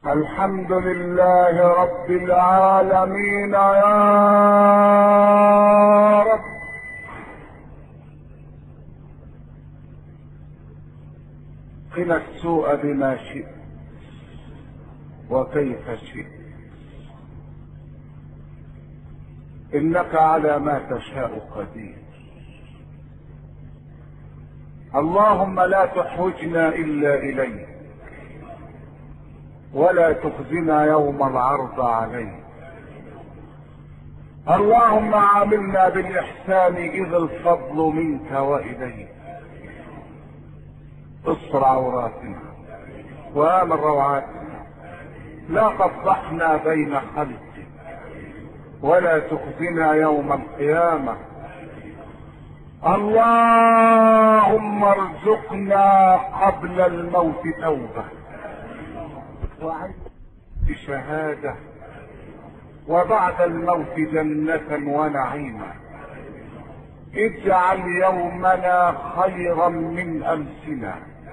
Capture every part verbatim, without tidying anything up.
الحمد لله رب العالمين يا رب. قنا السوء بما شئت وكيف شئت، انك على ما تشاء قدير. اللهم لا تحوجنا الا اليك، ولا تخزنا يوم العرض عليك. اللهم عاملنا بالاحسان اذ الفضل منك واليك. استر عوراتنا وامن روعاتنا، لا تفضحنا بين خلقك، ولا تخزنا يوم القيامه. اللهم ارزقنا قبل الموت توبه، وعند شهاده، وبعد الموت جنه ونعيما. اجعل يومنا خيرا من امسنا.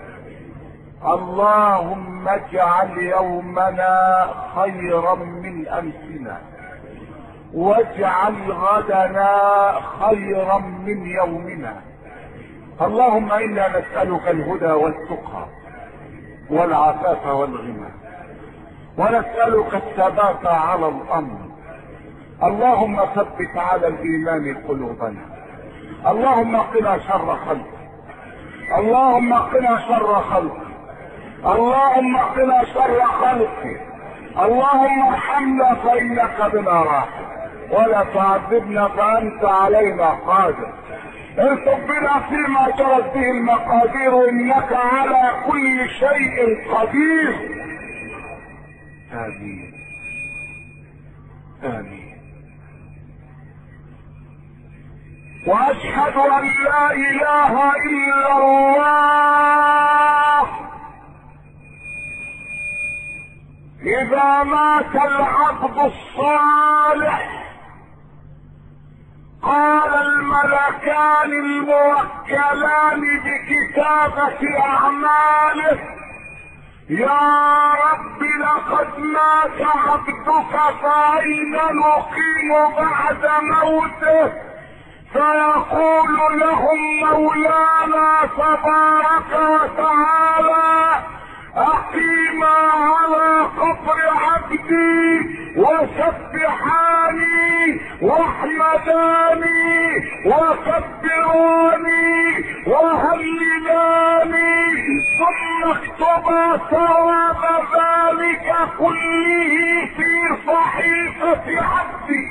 اللهم اجعل يومنا خيرا من امسنا، واجعل غدنا خيرا من يومنا. اللهم انا نسألك الهدى والتقى والعفاف والغنى، ونسألك الثبات على الامر. اللهم ثبت على الايمان قلوبنا. اللهم قنا شر خلقك. اللهم قنا شر خلقك. اللهم قنا شر خلقك. اللهم ارحمنا فانك بنا راحم، ولا تعذبنا فانت علينا قادر. ارزق بنا فيما جرت به المقادير، انك على كل شيء قدير. امين امين. واشهد ان لا اله الا الله. اذا مات العبد الصالح قال الملكان الموكلان بكتابة اعماله: يا رب لقد مات عبدك، فأين نقيم بعد موته؟ فيقول لهم مولانا تبارك وتعالى: اقيما على قبر عبدي وسبحاني واحمداني وكبراني وهللاني، ثم اكتبا ثواب ذلك كله في صحيفة عبدي.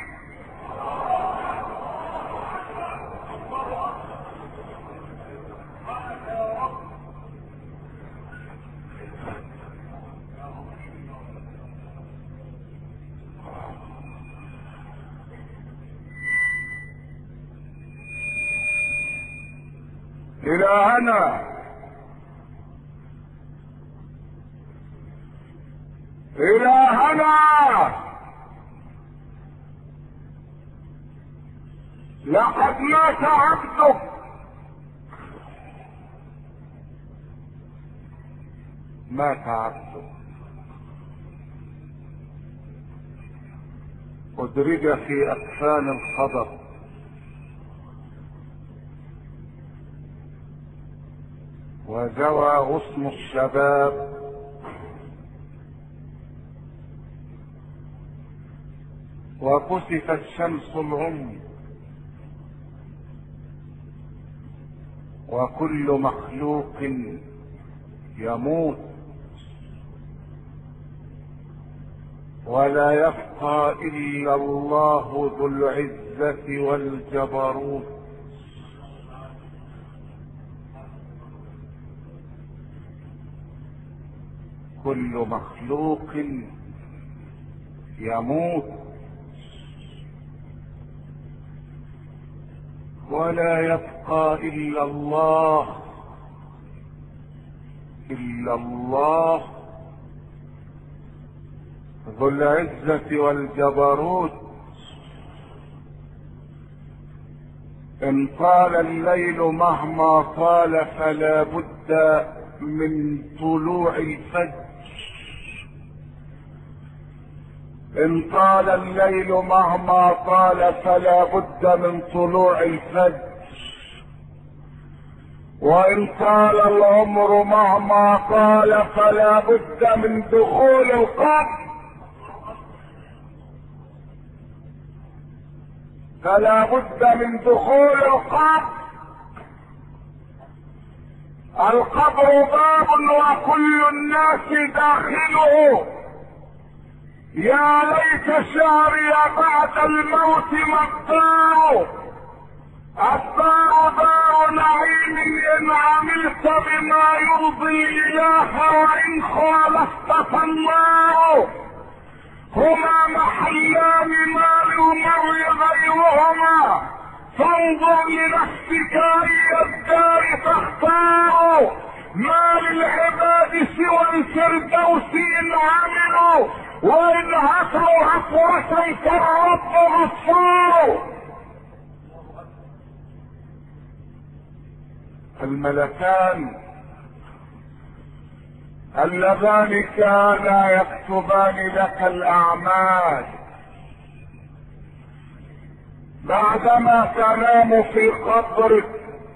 إلهنا إلهنا لقد مات عبدك، مات عبدك، أدرج في أكفان الخضر، وزوى غصن الشباب، وكسفت شمس العمر، وكل مخلوق يموت، ولا يبقى إلا الله ذو العزة والجبروت. كل مخلوق يموت، ولا يبقى إلا الله إلا الله ذو العزة والجبروت. إن طال الليل مهما طال فلا بد من طلوع الفجر، ان طال الليل مهما طال فلا بد من طلوع الفجر، وان طال العمر مهما طال فلا بد من دخول القبر، فلا بد من دخول القبر. القبر باب وكل الناس داخله، يا ليت شعري بعد الموت ما الدار، الدار دار نعيم ان عملت بما يرضي الاله وان خالفت فالنار، هما محلان ما للمرء غيرهما، فانظر لنفسك اي الدار تختار، ما للعباد سوى الفردوس ان عملوا، وان هفوا هفوة فالرب غفار. الملكان اللذان كانا يكتبان لك الاعمال بعدما تنام في قبرك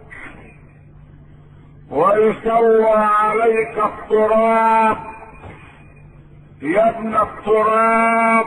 ويسوى عليك التراب، يا ابن التراب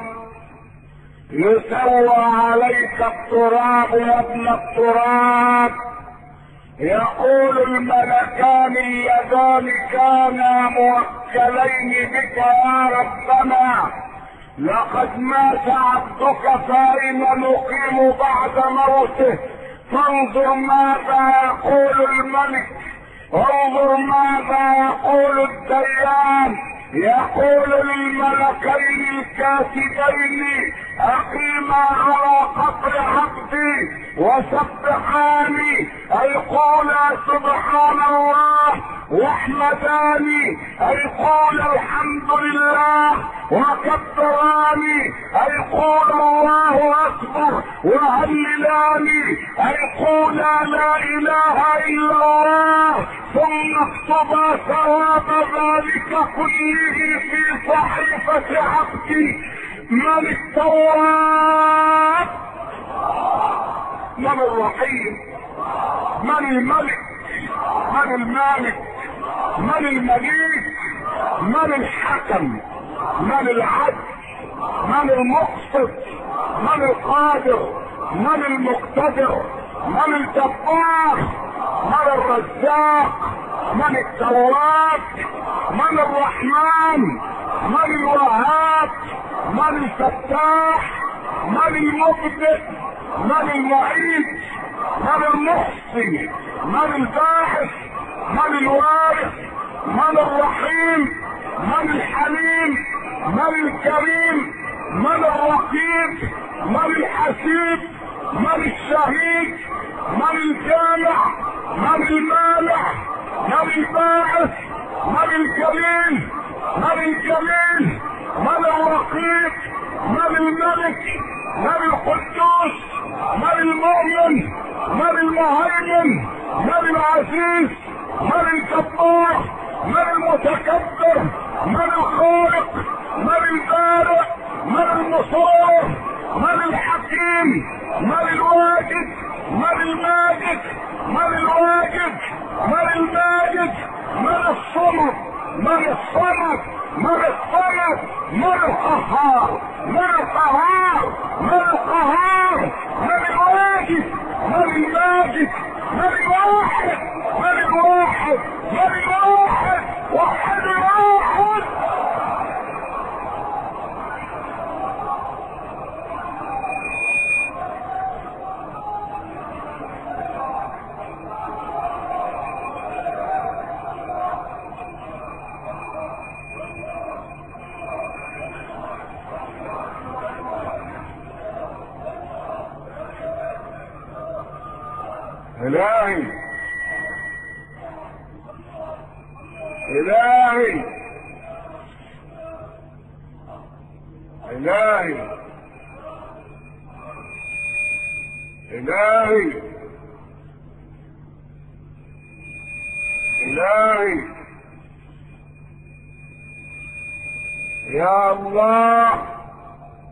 يسوى عليك التراب يا ابن التراب. يقول الملكان اللذان كانا موكلين بك يا ربنا لقد مات عبدك فأين نقيم بعد موته، فانظر ماذا يقول الملك، انظر ماذا يقول الديان. يقول للملكين الكاتبين اقيما على قبر عبدي وسبحاني، اي قولا سبحان الله، واحمداني اي قول الحمد لله، وكبراني اي قول الله اكبر، وهللاني اي قولا لا اله الا الله، ثم اكتبا ثواب ذلك كله في صحيفة عبدي. من التواب؟ من الرحيم؟ من الملك؟ من المالك؟ من المليك؟ من الحكم؟ من العدل؟ من المقسط؟ من القادر؟ من المقتدر؟ من الجبار؟ من الرزاق؟ من التواب؟ من الرحمن؟ من الوهاب؟ من الفتاح؟ من المبدئ؟ من المعيد؟ من المحصي؟ من الباعث؟ من الوارث؟ من الرحيم؟ من الحليم؟ من الكريم؟ من الرقيب؟ من الحسيب؟ من الشهيد؟ من الجامع؟ من المانع؟ من الباعث؟ من الجليل؟ من الجليل؟ من الرقيب؟ من الملك؟ من القدوس؟ من المؤمن؟ من المهيمن؟ من العزيز؟ من الجبار؟ من المتكبر؟ من الخالق؟ من البارئ؟ من المصور؟ من الحكيم؟ من الواجد؟ من الماجد؟ من الواجد؟ من الماجد؟ من الصمد؟ من الصمد؟ من الصمد؟ من القهار؟ من القهار؟ من القهار؟ من الواجد؟ من الماجد؟ من الواحد؟ من الواحد؟ من الواحد؟ وحد الواحد. إلهي إلهي إلهي إلهي إلهي يا الله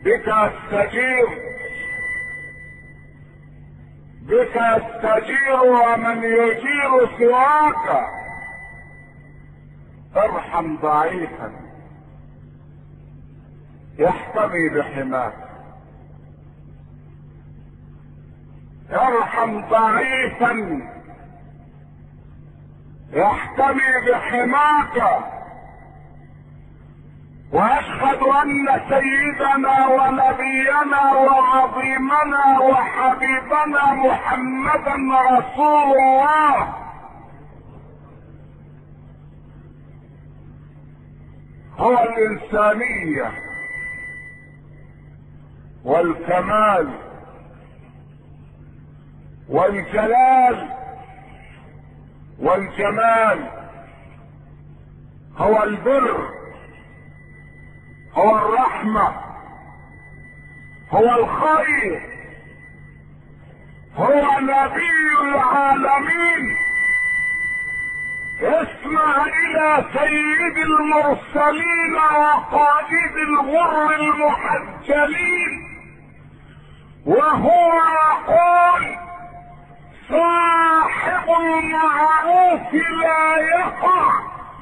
بك استجير، بك استجير ومن يجير سواك. ارحم ضعيفا يحتمي بحماك، ارحم ضعيفا يحتمي بحماك. واشهد ان سيدنا ونبينا وعظيمنا وحبيبنا محمدا رسول الله هو الانسانية والكمال والجلال والجمال، هو البر، هو الرحمة، هو الخير، هو نبي العالمين. اسمع الى سيد المرسلين وقائد الغر المحجلين وهو يقول: صاحب المعروف لا يقع،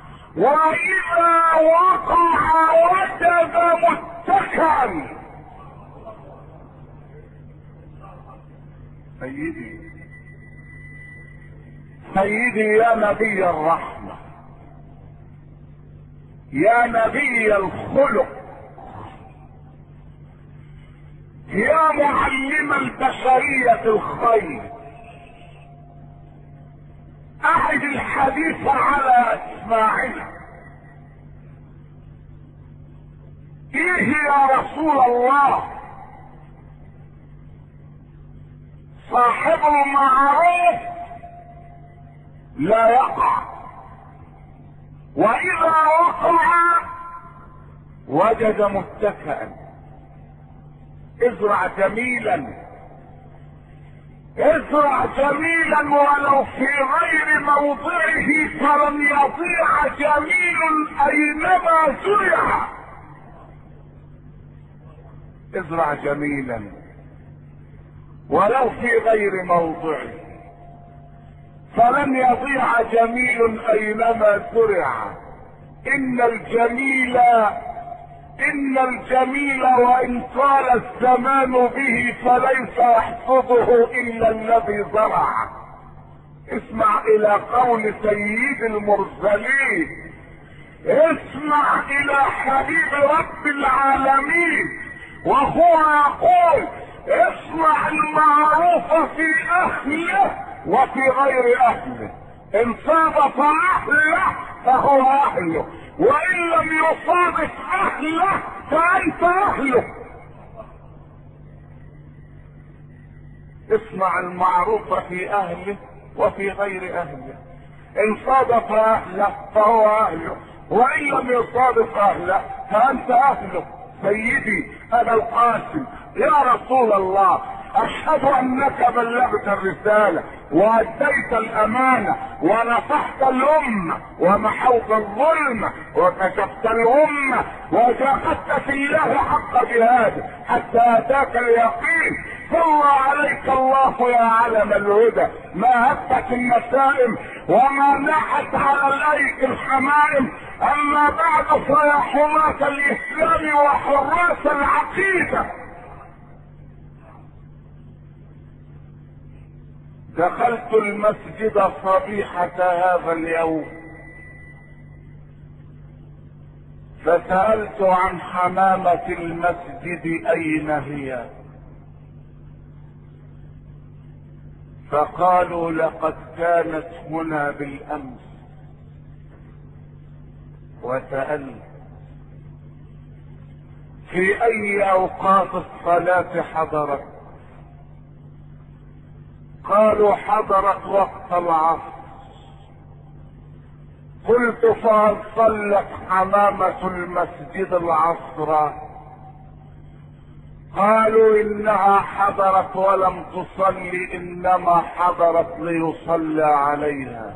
واذا وقع وجد متكئا. سيدي سيدي يا نبي الرحمة، يا نبي الخلق، يا معلم البشرية الخير، اعد الحديث على اسماعنا. ايه يا رسول الله؟ صاحب المعروف لا يقع، واذا وقع وجد متكئا. ازرع جميلا، ازرع جميلا ولو في غير موضعه فلن يضيع جميل اينما زرع. ازرع جميلا ولو في غير موضعه فلن يضيع جميل اينما زرع. ان الجميل ان الجميل وان طال الزمان به فليس يحفظه الا الذي زرع. اسمع الى قول سيد المرسلين، اسمع الى حبيب رب العالمين وهو يقول: اصنع المعروف في اهله وفي غير اهله، ان صادف اهله فهو اهله، وان لم يصادف اهله فانت اهله. اصنع المعروف في اهله وفي غير اهله، ان صادف اهله فهو اهله، وان لم يصادف اهله فانت اهله. سيدي ابا القاسم يا رسول الله، اشهد انك بلغت الرسالة واديت الامانة ونصحت الامة ومحوت الظلم وكشفت الامة وجاهدت في الله حق جهاده حتى اتاك اليقين. صلى عليك الله يا علم الهدى، ما هبت النسائم وما ناحت على الايك الحمائم. اما بعد فيا حماة الاسلام وحراس العقيدة، دخلت المسجد صبيحة هذا اليوم فسألت عن حمامة المسجد اين هي، فقالوا لقد كانت هنا بالامس. وسألت في اي اوقات الصلاة حضرت، قالوا حضرت وقت العصر. قلت فهل صلت حمامة المسجد العصر؟ قالوا انها حضرت ولم تصلي، انما حضرت ليصلى عليها.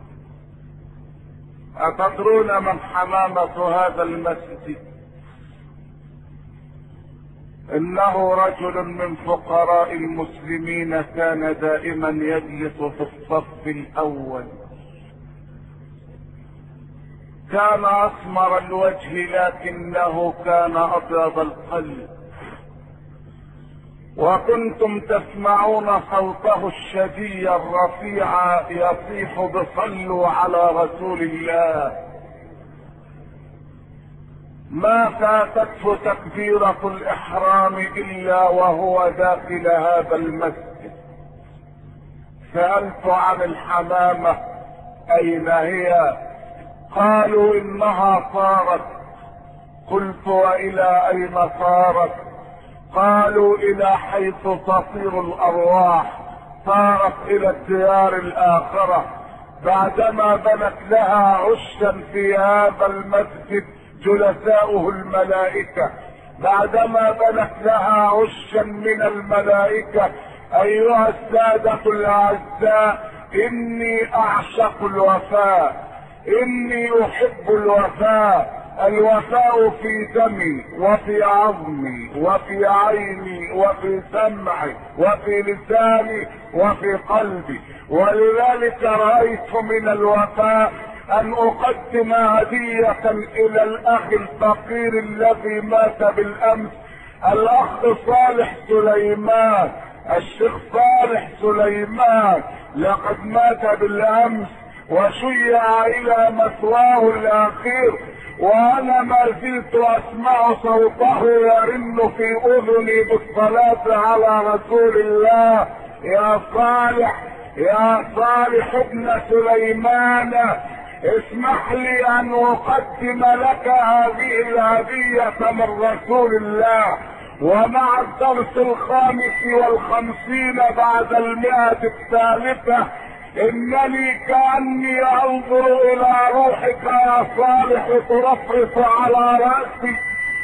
اتدرون من حمامة هذا المسجد؟ انه رجل من فقراء المسلمين كان دائما يجلس في الصف الاول، كان اسمر الوجه لكنه كان ابيض القلب، وكنتم تسمعون صوته الشدي الرفيع يصيح بصلوا على رسول الله. ما فاتته تكبيرة الإحرام إلا وهو داخل هذا المسجد. سألت عن الحمامة أين هي؟ قالوا إنها طارت. قلت وإلى أين طارت؟ قالوا إلى حيث تطير الأرواح، طارت إلى الديار الآخرة. بعدما بنت لها عشا في هذا المسجد جلساؤه الملائكة، بعدما بنت لها عشا من الملائكة. أيها السادة الأعزاء، إني أعشق الوفاء، إني أحب الوفاء. الوفاء في دمي وفي عظمي وفي عيني وفي سمعي وفي لساني وفي قلبي، ولذلك رأيت من الوفاء ان اقدم هدية الى الاخ الفقير الذي مات بالامس، الاخ صالح سليمان، الشيخ صالح سليمان لقد مات بالامس وشيع الى مثواه الاخير، وانا ما زلت اسمع صوته يرن في اذني بالصلاة على رسول الله. يا صالح، يا صالح ابن سليمان، اسمح لي ان اقدم لك هذه الهدية من رسول الله. ومع الدرس الخامس والخمسين بعد المئة الثالثة، انني كأني انظر الى روحك يا صالح ترفرف على رأسي،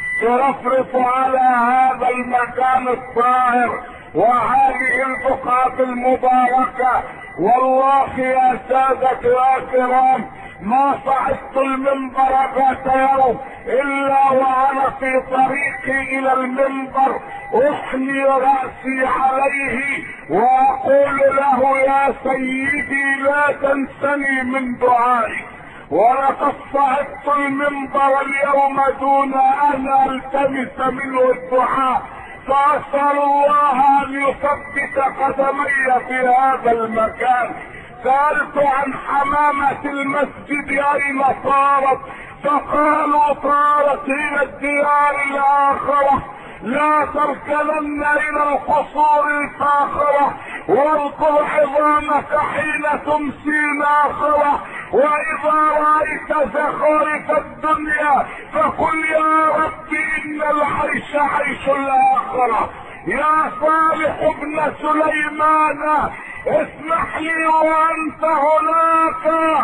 ترفرف على هذا المكان الطاهر وهذه البقعة المباركة. والله يا سادة يا كرام، ما صعدت المنبر ذات يوم الا وانا في طريقي الى المنبر احني رأسي عليه واقول له يا سيدي لا تنسني من دعائي. ولقد صعدت المنبر اليوم دون ان التمس منه الدعاء، فاسأل الله ان يثبت قدمي في هذا المكان. سألت عن حمامة المسجد اين طارت، فقالوا طارت الى الديار الاخرة. لا تركنن الى القصور الفاخرة، واذكر عظامك حين تمسي ناخرة، واذا رأيت زخارف الدنيا فقل يا رب ان العيش عيش الاخرة. يا صالح ابن سليمان، اسمح لي وانت هناك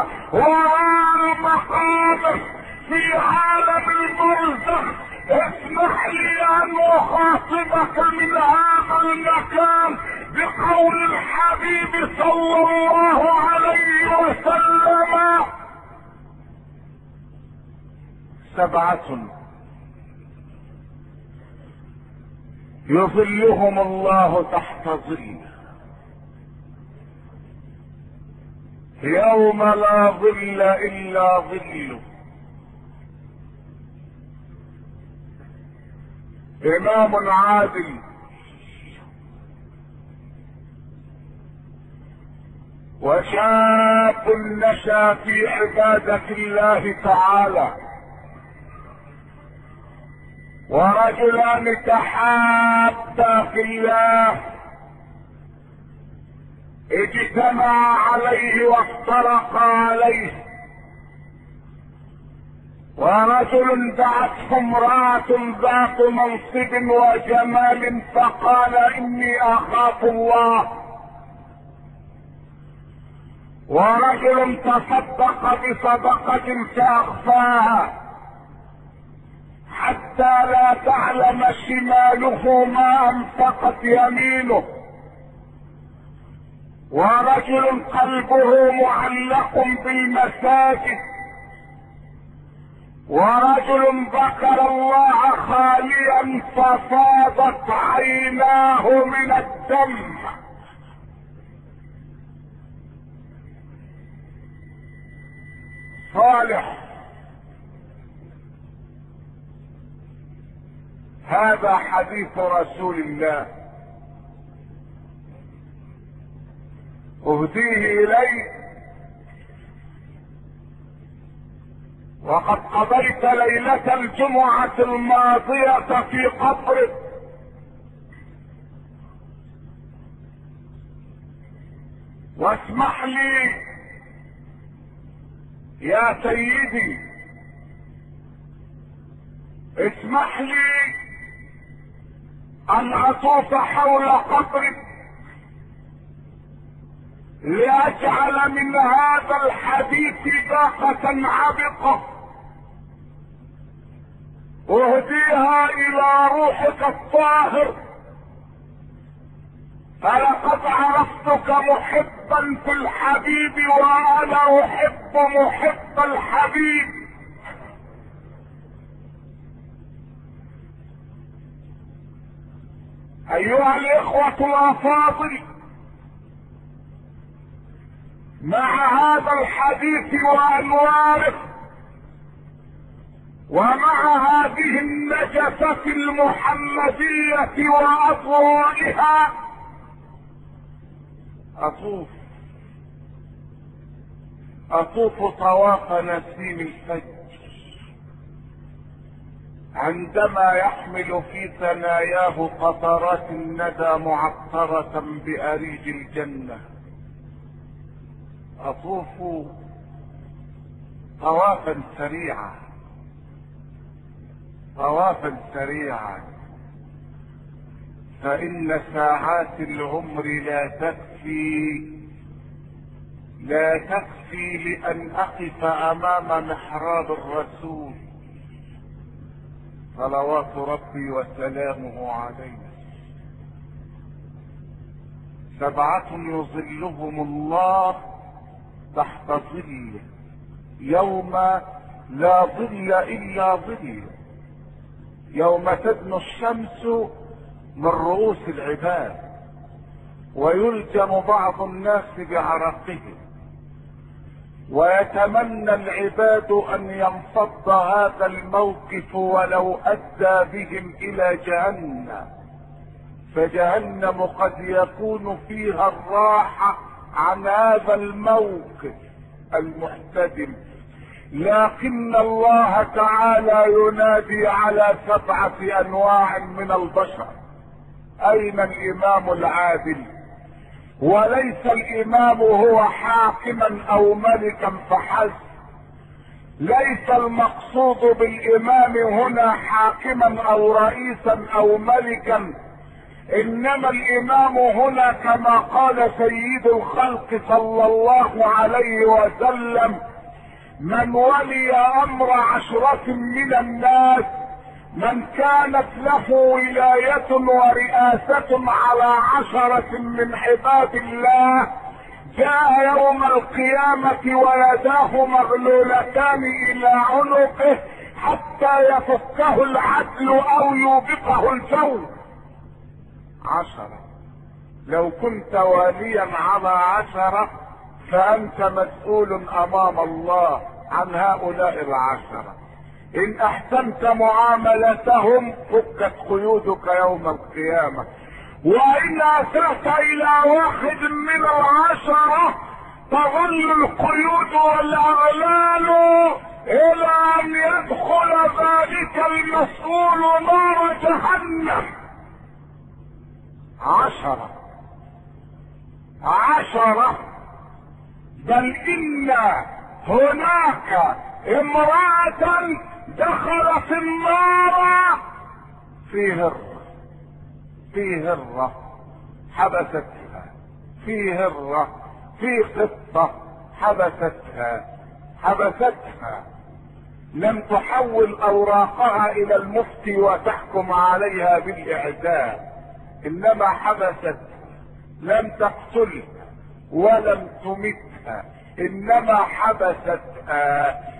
وعلى مقامك في عالم البرزخ، اسمح لي ان اخاطبك من هذا المكان بقول الحبيب صلى الله عليه وسلم: سبعة يظلهم الله تحت ظله يوم لا ظل الا ظله. امام عادل، وشاب نشا في عبادة الله تعالى، ورجلان تحابا في الله اجتمعا عليه وافترقا عليه. ورجل دعته امرأة ذات منصب وجمال فقال اني اخاف الله. ورجل تصدق بصدقة فاخفاها حتى لا تعلم شماله ما انفقت يمينه. ورجل قلبه معلق بالمساجد ورجل ذكر الله خاليا ففاضت عيناه من الدم. صالح هذا حديث رسول الله اهديه اليك، وقد قضيت ليلة الجمعة الماضية في قبرك، واسمح لي يا سيدي، اسمح لي ان اطوف حول قبرك لاجعل من هذا الحديث باقة عبقة اهديها الى روحك الطاهر، فلقد عرفتك محبا في الحبيب وانا احب محب الحبيب. ايها الاخوة الافاضل، مع هذا الحديث وانواره ومع هذه النجفة المحمدية واضوائها اطوف اطوف طواف نسيم الفجر عندما يحمل في ثناياه قطرات الندى معطرة بأريج الجنة. اطوف طوافا سريعا طوافا سريعا فإن ساعات العمر لا تكفي لا تكفي لأن أقف أمام محراب الرسول صلوات ربي وسلامه عليه. سبعة يظلهم الله تحت ظله يوم لا ظل إلا ظله، يوم تدنو الشمس من رؤوس العباد ويلجم بعض الناس بعرقهم، ويتمنى العباد ان ينفض هذا الموقف ولو ادى بهم الى جهنم، فجهنم قد يكون فيها الراحة عن هذا الموقف المحتدم. لكن الله تعالى ينادي على سبعة انواع من البشر. اين الامام العادل؟ وليس الامام هو حاكما او ملكا فحسب، ليس المقصود بالامام هنا حاكما او رئيسا او ملكا، انما الامام هنا كما قال سيد الخلق صلى الله عليه وسلم: من ولي امر عشرة من الناس، من كانت له ولاية ورئاسة على عشرة من عباد الله، جاء يوم القيامة ويداه مغلولتان الى عنقه حتى يفكه العدل او يوبقه الجور. عشرة، لو كنت واليا على عشرة فانت مسؤول امام الله عن هؤلاء العشرة. ان احسنت معاملتهم فكت قيودك يوم القيامة، وان اسأت الى واحد من العشرة تظل القيود والاغلال الى ان يدخل ذلك المسؤول نار جهنم. عشرة عشرة بل ان هناك امرأة دخلت النار في هرة في هرة حبستها، في هرة في قطة حبستها حبستها لم تحول اوراقها الى المفتي وتحكم عليها بالاعدام، انما حبست، لم تقتلها ولم تمتها، انما حبستها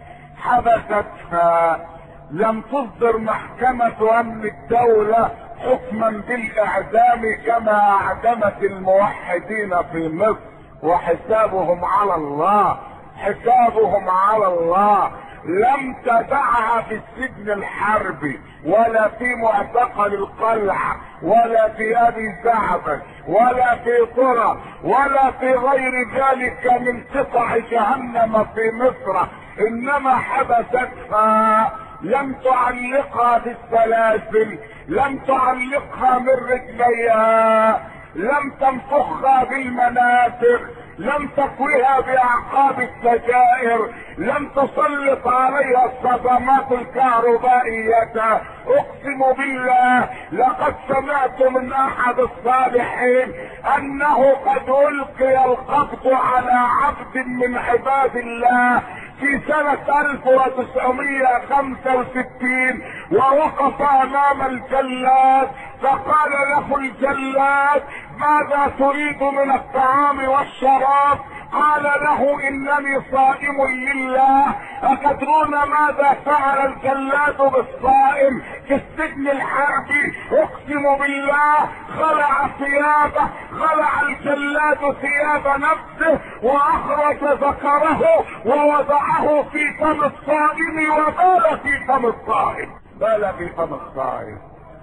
حبستها. لم تصدر محكمة امن الدولة حكما بالاعدام كما اعدمت الموحدين في مصر، وحسابهم على الله، حسابهم على الله. لم تدعها في السجن الحربي ولا في معتقل القلعة ولا في ابي زعبل ولا في قرى ولا في غير ذلك من قطع جهنم في مصر، انما حبستها. لم تعلقها بالسلاسل، لم تعلقها من رجليها، لم تنفخها بالمنافخ، لم تكويها باعقاب السجائر، لم تسلط عليها الصدمات الكهربائية. اقسم بالله لقد سمعت من احد الصالحين انه قد القي القبض على عبد من عباد الله في سنة الف وتسعمائة وخمسة وستين، ووقف امام الجلاد فقال له الجلاد: ماذا تريد من الطعام والشراب؟ قال له: انني صائم لله. اتدرون ماذا فعل الجلاد بالصائم في السجن الحربي؟ اقسم بالله خلع ثيابه، خلع الجلاد ثياب نفسه واخرج ذكره ووضعه في فم الصائم، وبال في فم الصائم، بال في فم الصائم.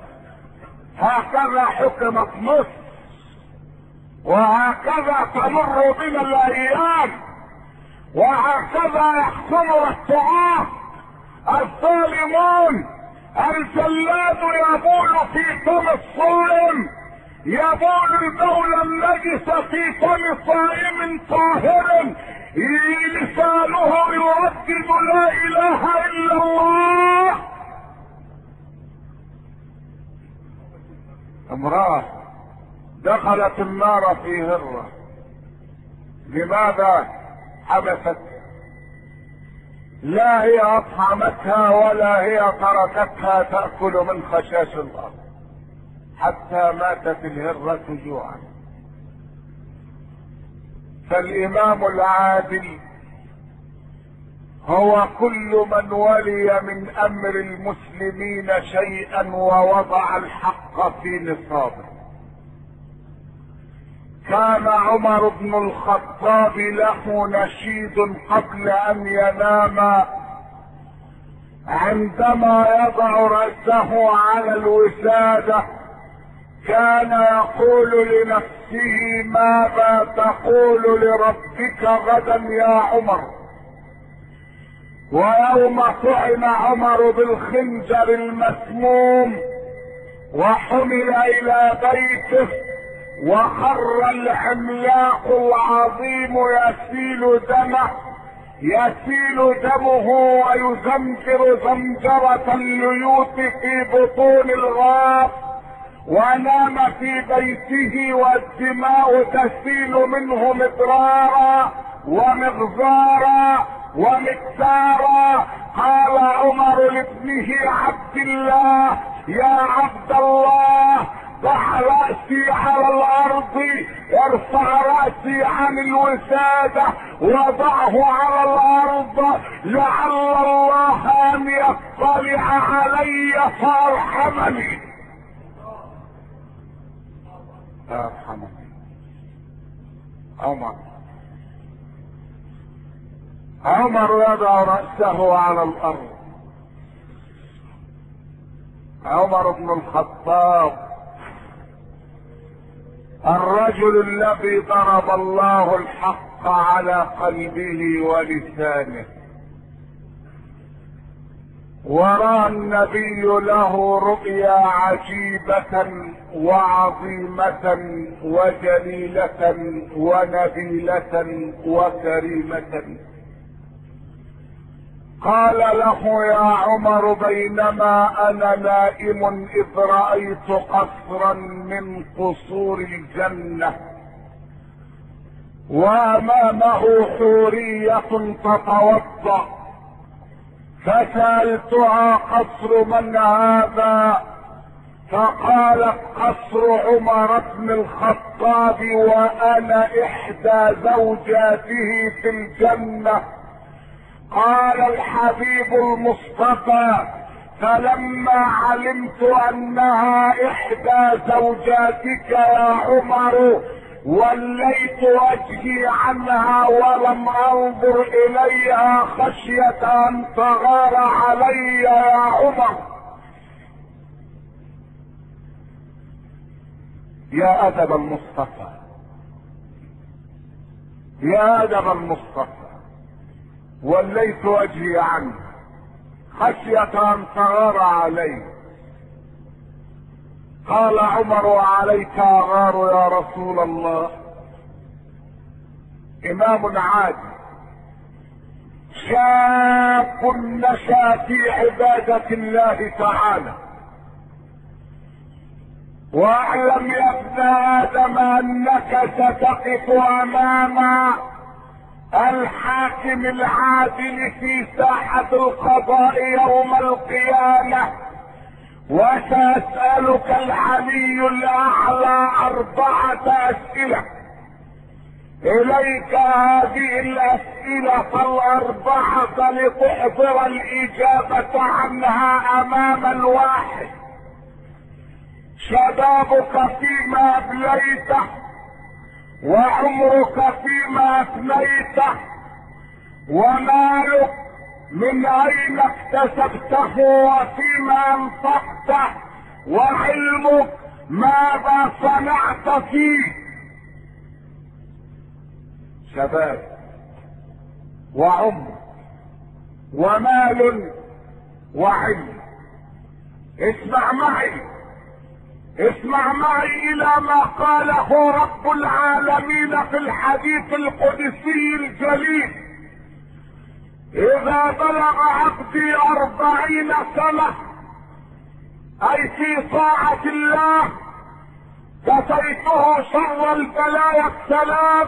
هكذا حكمت مصر، وهكذا تمر بنا الايام، وهكذا يحكمنا الطغاة الظالمون. الجلاد يبول في فم الصائم، يبول البول النجس في فم صائم طاهر، لسانه يردد لا اله الا الله. امرأة دخلت النار في هرة، لماذا حبست؟ لا هي اطعمتها ولا هي تركتها تأكل من خشاش الارض حتى ماتت الهرة جوعا. فالامام العادل هو كل من ولي من امر المسلمين شيئا ووضع الحق في نصابه. كان عمر بن الخطاب له نشيد قبل ان ينام، عندما يضع رأسه على الوسادة كان يقول لنفسه: ماذا تقول لربك غدا يا عمر؟ ويوم طعن عمر بالخنجر المسموم وحمل الى بيته وخر العملاق العظيم يسيل دمه يسيل دمه ويزمجر زمجرة الليوت في بطون الغاب، ونام في بيته والدماء تسيل منه مدرارا ومغزارا ومكسارا. قال عمر لابنه عبد الله: يا عبد الله، ضع رأسي على الارض، ارفع رأسي عن الوسادة وضعه على الارض، لعل الله ان يطلع علي فارحمني. فارحمني عمر. عمر يضع رأسه على الارض. عمر بن الخطاب الرجل الذي ضرب الله الحق على قلبه ولسانه، ورأى النبي له رؤيا عجيبة وعظيمة وجليلة ونبيلة وكريمة. قال له: يا عمر، بينما انا نائم اذ رأيت قصرا من قصور الجنة وامامه حورية تتوضأ، فسألتها: قصر من هذا؟ فقالت: قصر عمر بن الخطاب، وانا احدى زوجاته في الجنة. قال الحبيب المصطفى: فلما علمت انها احدى زوجاتك يا عمر وليت وجهي عنها ولم انظر اليها خشية ان تغار علي يا عمر. يا ادب المصطفى، يا ادب المصطفى، وليت وجهي عنه خشية ان تغار علي. قال عمر: وعليك اغار يا رسول الله؟ امام عادل شاب نشا في عبادة الله تعالى. واعلم يا ابن ادم انك ستقف امام الحاكم العادل في ساحة القضاء يوم القيامة، وسأسألك العلي الأعلى أربعة أسئلة. إليك هذه الأسئلة الأربعة لتحضر الإجابة عنها أمام الواحد. شبابك فيما أبليته، وعمرك فيما أفنيته، ومالك من اين اكتسبته وفيما انفقته، وعلمك ماذا صنعت فيه. شباب وعمر ومال وعلم. اسمع معي، اسمع معي الى ما قاله رب العالمين في الحديث القدسي الجليل: اذا بلغ عبدي اربعين سنة اي في طاعة الله كفيته شر البلايا الثلاث: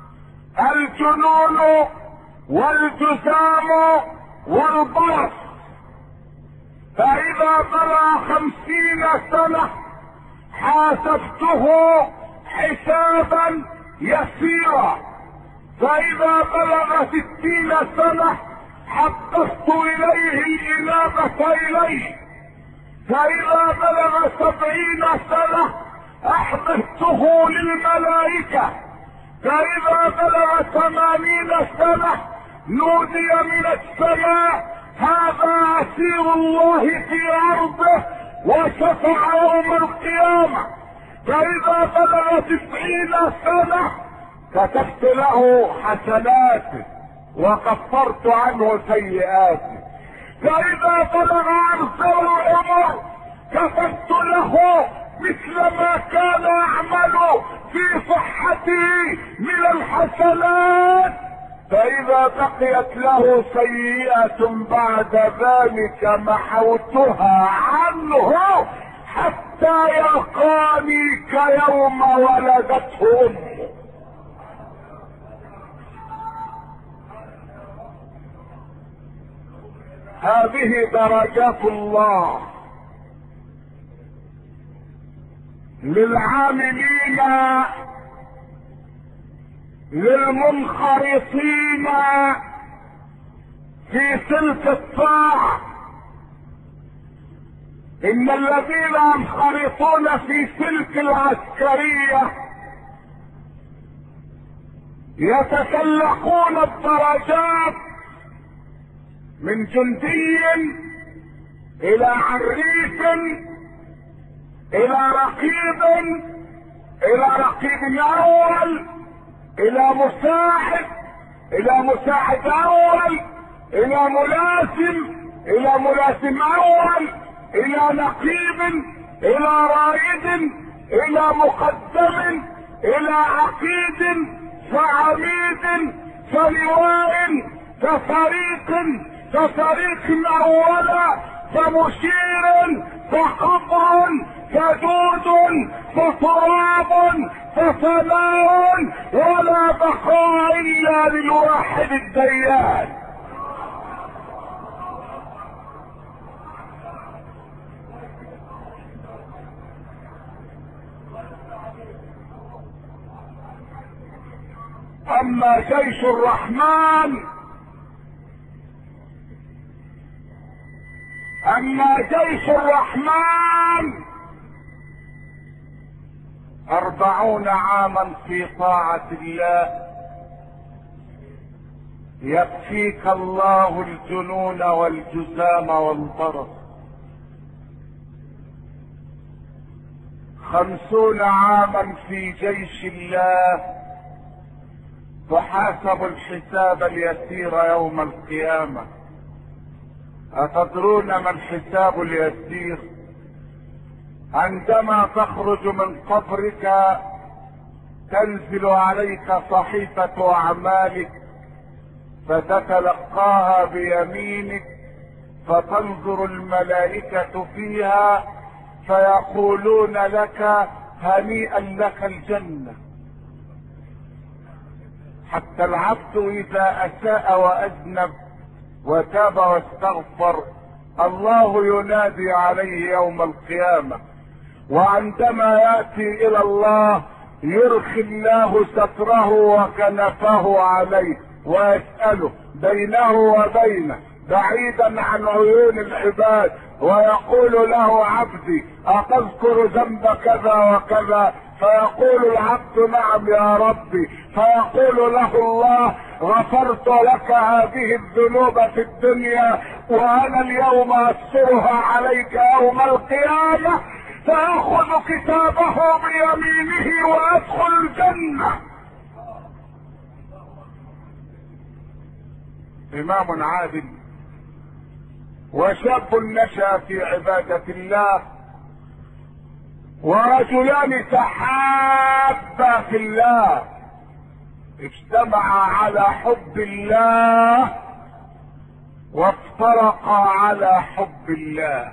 الجنون والجذام والبرص. فاذا بلغ خمسين سنة حاسبته حسابا يسيرا، فاذا بلغ ستين سنة حققت اليه الانابة اليه، فاذا بلغ سبعين سنة احببته للملائكة، فاذا بلغ ثمانين سنة نودي من السماء: هذا اسير الله في ارضه وشفع يوم القيامة. فاذا بلغ تسعين سنة كتبت له حسناته وكفرت عنه سيئاته. فاذا بلغ ارسل العمر كتبت له مثل ما كان يعمل في صحته من الحسنات. فاذا بقيت له سيئة بعد ذلك محوتها عنه حتى يلقاني كيوم ولدته امه. هذه درجات الله للعاملين للمنخرطين في سلك الطاعة. ان الذين ينخرطون في سلك العسكرية يتسلقون الدرجات من جندي الى عريف الى رقيب الى رقيب اول الى مساعد الى مساعد اول الى ملازم الى ملازم اول الى نقيب الى رائد الى مقدم الى عقيد فعميد فلواء كفريق كفريق اولا فمشير فقطع فدود فتراب ففناء ولا بقاء الا للواحد الديان. اما جيش الرحمن اما جيش الرحمن اربعون عاما في طاعة الله يكفيك الله الجنون والجزام والبرص. خمسون عاما في جيش الله تحاسب الحساب اليسير يوم القيامة. أتدرون ما الحساب اليسير؟ عندما تخرج من قبرك تنزل عليك صحيفة أعمالك فتتلقاها بيمينك، فتنظر الملائكة فيها فيقولون لك هنيئا لك الجنة. حتى العبد إذا أساء وأذنب وتاب واستغفر الله ينادي عليه يوم القيامة، وعندما يأتي إلى الله يرخي الله ستره وكنفه عليه ويسأله بينه وبينه بعيدا عن عيون العباد، ويقول له عبدي أتذكر ذنب كذا وكذا؟ فيقول العبد نعم يا ربي، فيقول له الله غفرت لك هذه الذنوب في الدنيا وانا اليوم اسرها عليك يوم القيامة، فيأخذ كتابه بيمينه ويدخل الجنة. امام عادل وشاب نشأ في عبادة الله، ورجلان تحابا في الله اجتمعا على حب الله وافترقا على حب الله.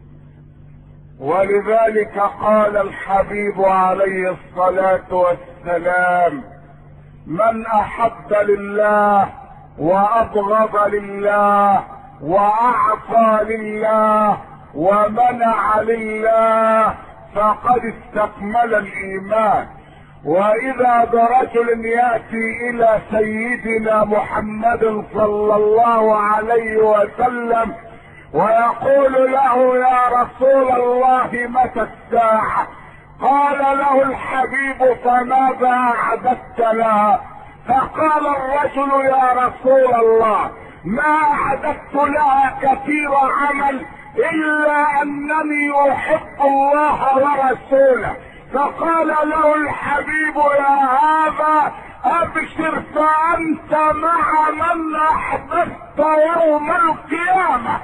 ولذلك قال الحبيب عليه الصلاة والسلام من احب لله وابغض لله واعطى لله ومنع لله فقد استكمل الايمان. واذا برجل ياتي الى سيدنا محمد صلى الله عليه وسلم ويقول له يا رسول الله متى الساعة؟ قال له الحبيب فماذا اعددت لها؟ فقال الرجل يا رسول الله ما اعددت لها كثير عمل الا انني احب الله ورسوله. فقال له الحبيب يا هذا ابشر فانت مع من احببت يوم القيامة.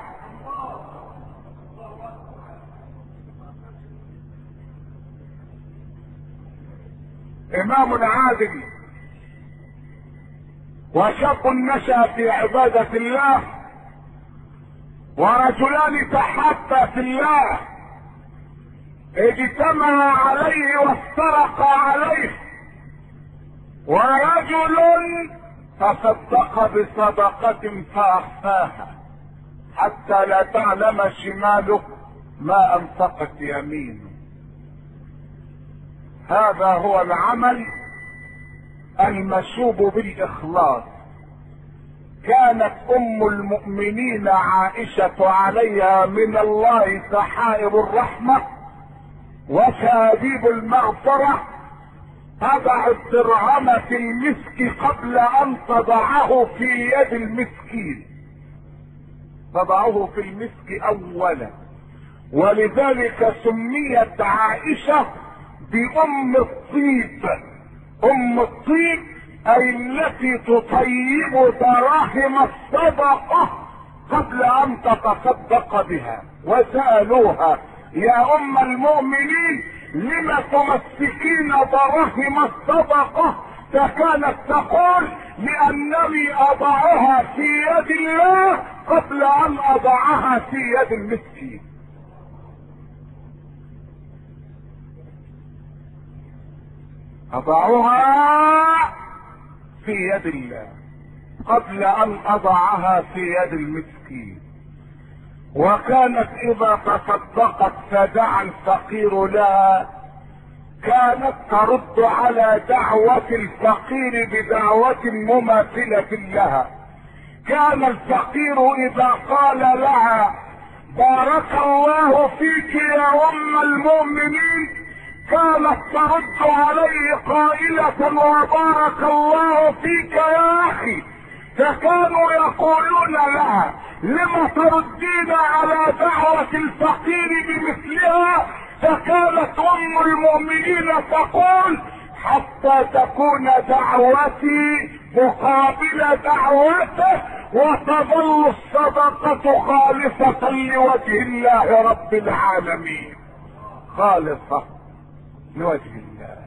امام عادل وشاب نشأ في عبادة الله، ورجلان تحابا في الله اجتمعا عليه وافترقا عليه. ورجل تصدق بصدقة فأخفاها حتى لا تعلم شماله ما أنفقت يمينه. هذا هو العمل المشوب بالإخلاص. كانت أم المؤمنين عائشة عليها من الله سحائب الرحمة وشهاديب المغفرة تضع الدرهم في المسك قبل أن تضعه في يد المسكين، تضعه في المسك أولا. ولذلك سميت عائشة بأم الطيب. أم الطيب أي التي تطيب دراهم الصدقة قبل أن تتصدق بها. وسألوها يا أم المؤمنين لم تمسكين دراهم الصدقة؟ فكانت تقول لأنني أضعها في يد الله قبل أن أضعها في يد المسكين. أضعها في يد الله قبل أن أضعها في يد المسكين. وكانت إذا تصدقت فدعا الفقير لها كانت ترد على دعوة الفقير بدعوة مماثلة لها. كان الفقير إذا قال لها بارك الله فيك يا ام المؤمنين، كانت ترد عليه قائلة وبارك الله فيك يا اخي، فكانوا يقولون لها لم تردين على دعوة الفقير بمثلها؟ فكانت ام المؤمنين تقول حتى تكون دعوتي مقابل دعوته وتظل الصدقة خالصة لوجه الله رب العالمين. خالصة لوجه الله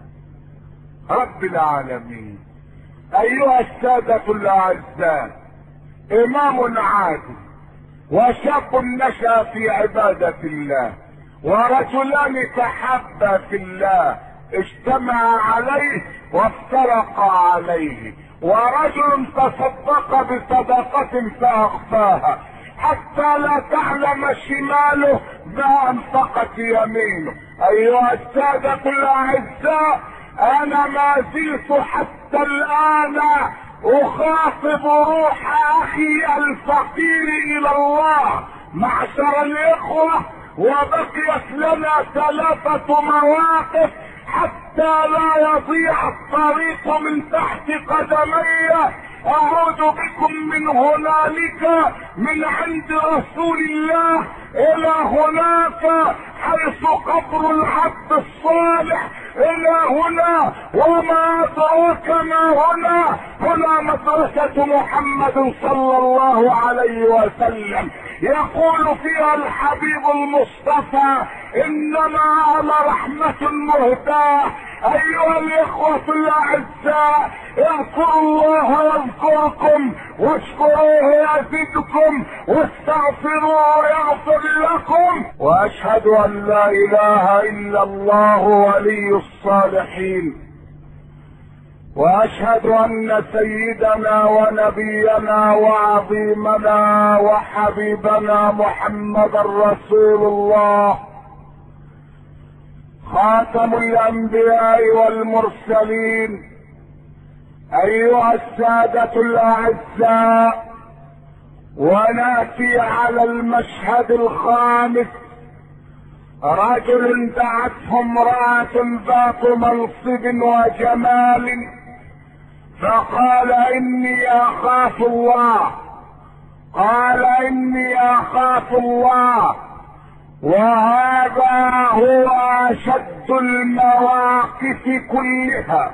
رب العالمين. ايها السادة الاعزاء، امام عادل وشاب نشأ في عبادة الله، ورجلان تحبا في الله اجتمع عليه وافترقا عليه، ورجل تصدق بصدقة فاخفاها حتى لا تعلم شماله ما انفقت يمينه. ايها السادة الاعزاء، انا ما زلت حتى الان اخاطب روح اخي الفقير الى الله. معشر الاخوة، وبقيت لنا ثلاثة مواقف حتى لا يضيع الطريق من تحت قدمي. اعود بكم من هنالك من عند رسول الله الى هناك حيث قبر العبد الصالح، الى هنا وما ادراك ما هنا. هنا مدرسة محمد صلى الله عليه وسلم، يقول فيها الحبيب المصطفى انما انا رحمة مهداة. ايها الاخوة الاعزاء، اذكروا الله يذكركم، واشكروه يزدكم، واستغفروه يغفر لكم. واشهد ان لا اله الا الله ولي الصالحين، واشهد ان سيدنا ونبينا وعظيمنا وحبيبنا محمدا رسول الله، خاتم الانبياء والمرسلين. ايها السادة الاعزاء، وناتي على المشهد الخامس. رجل دعته امرأة ذات منصب وجمال، فقال اني اخاف الله، قال اني اخاف الله. وهذا هو اشد المواقف كلها،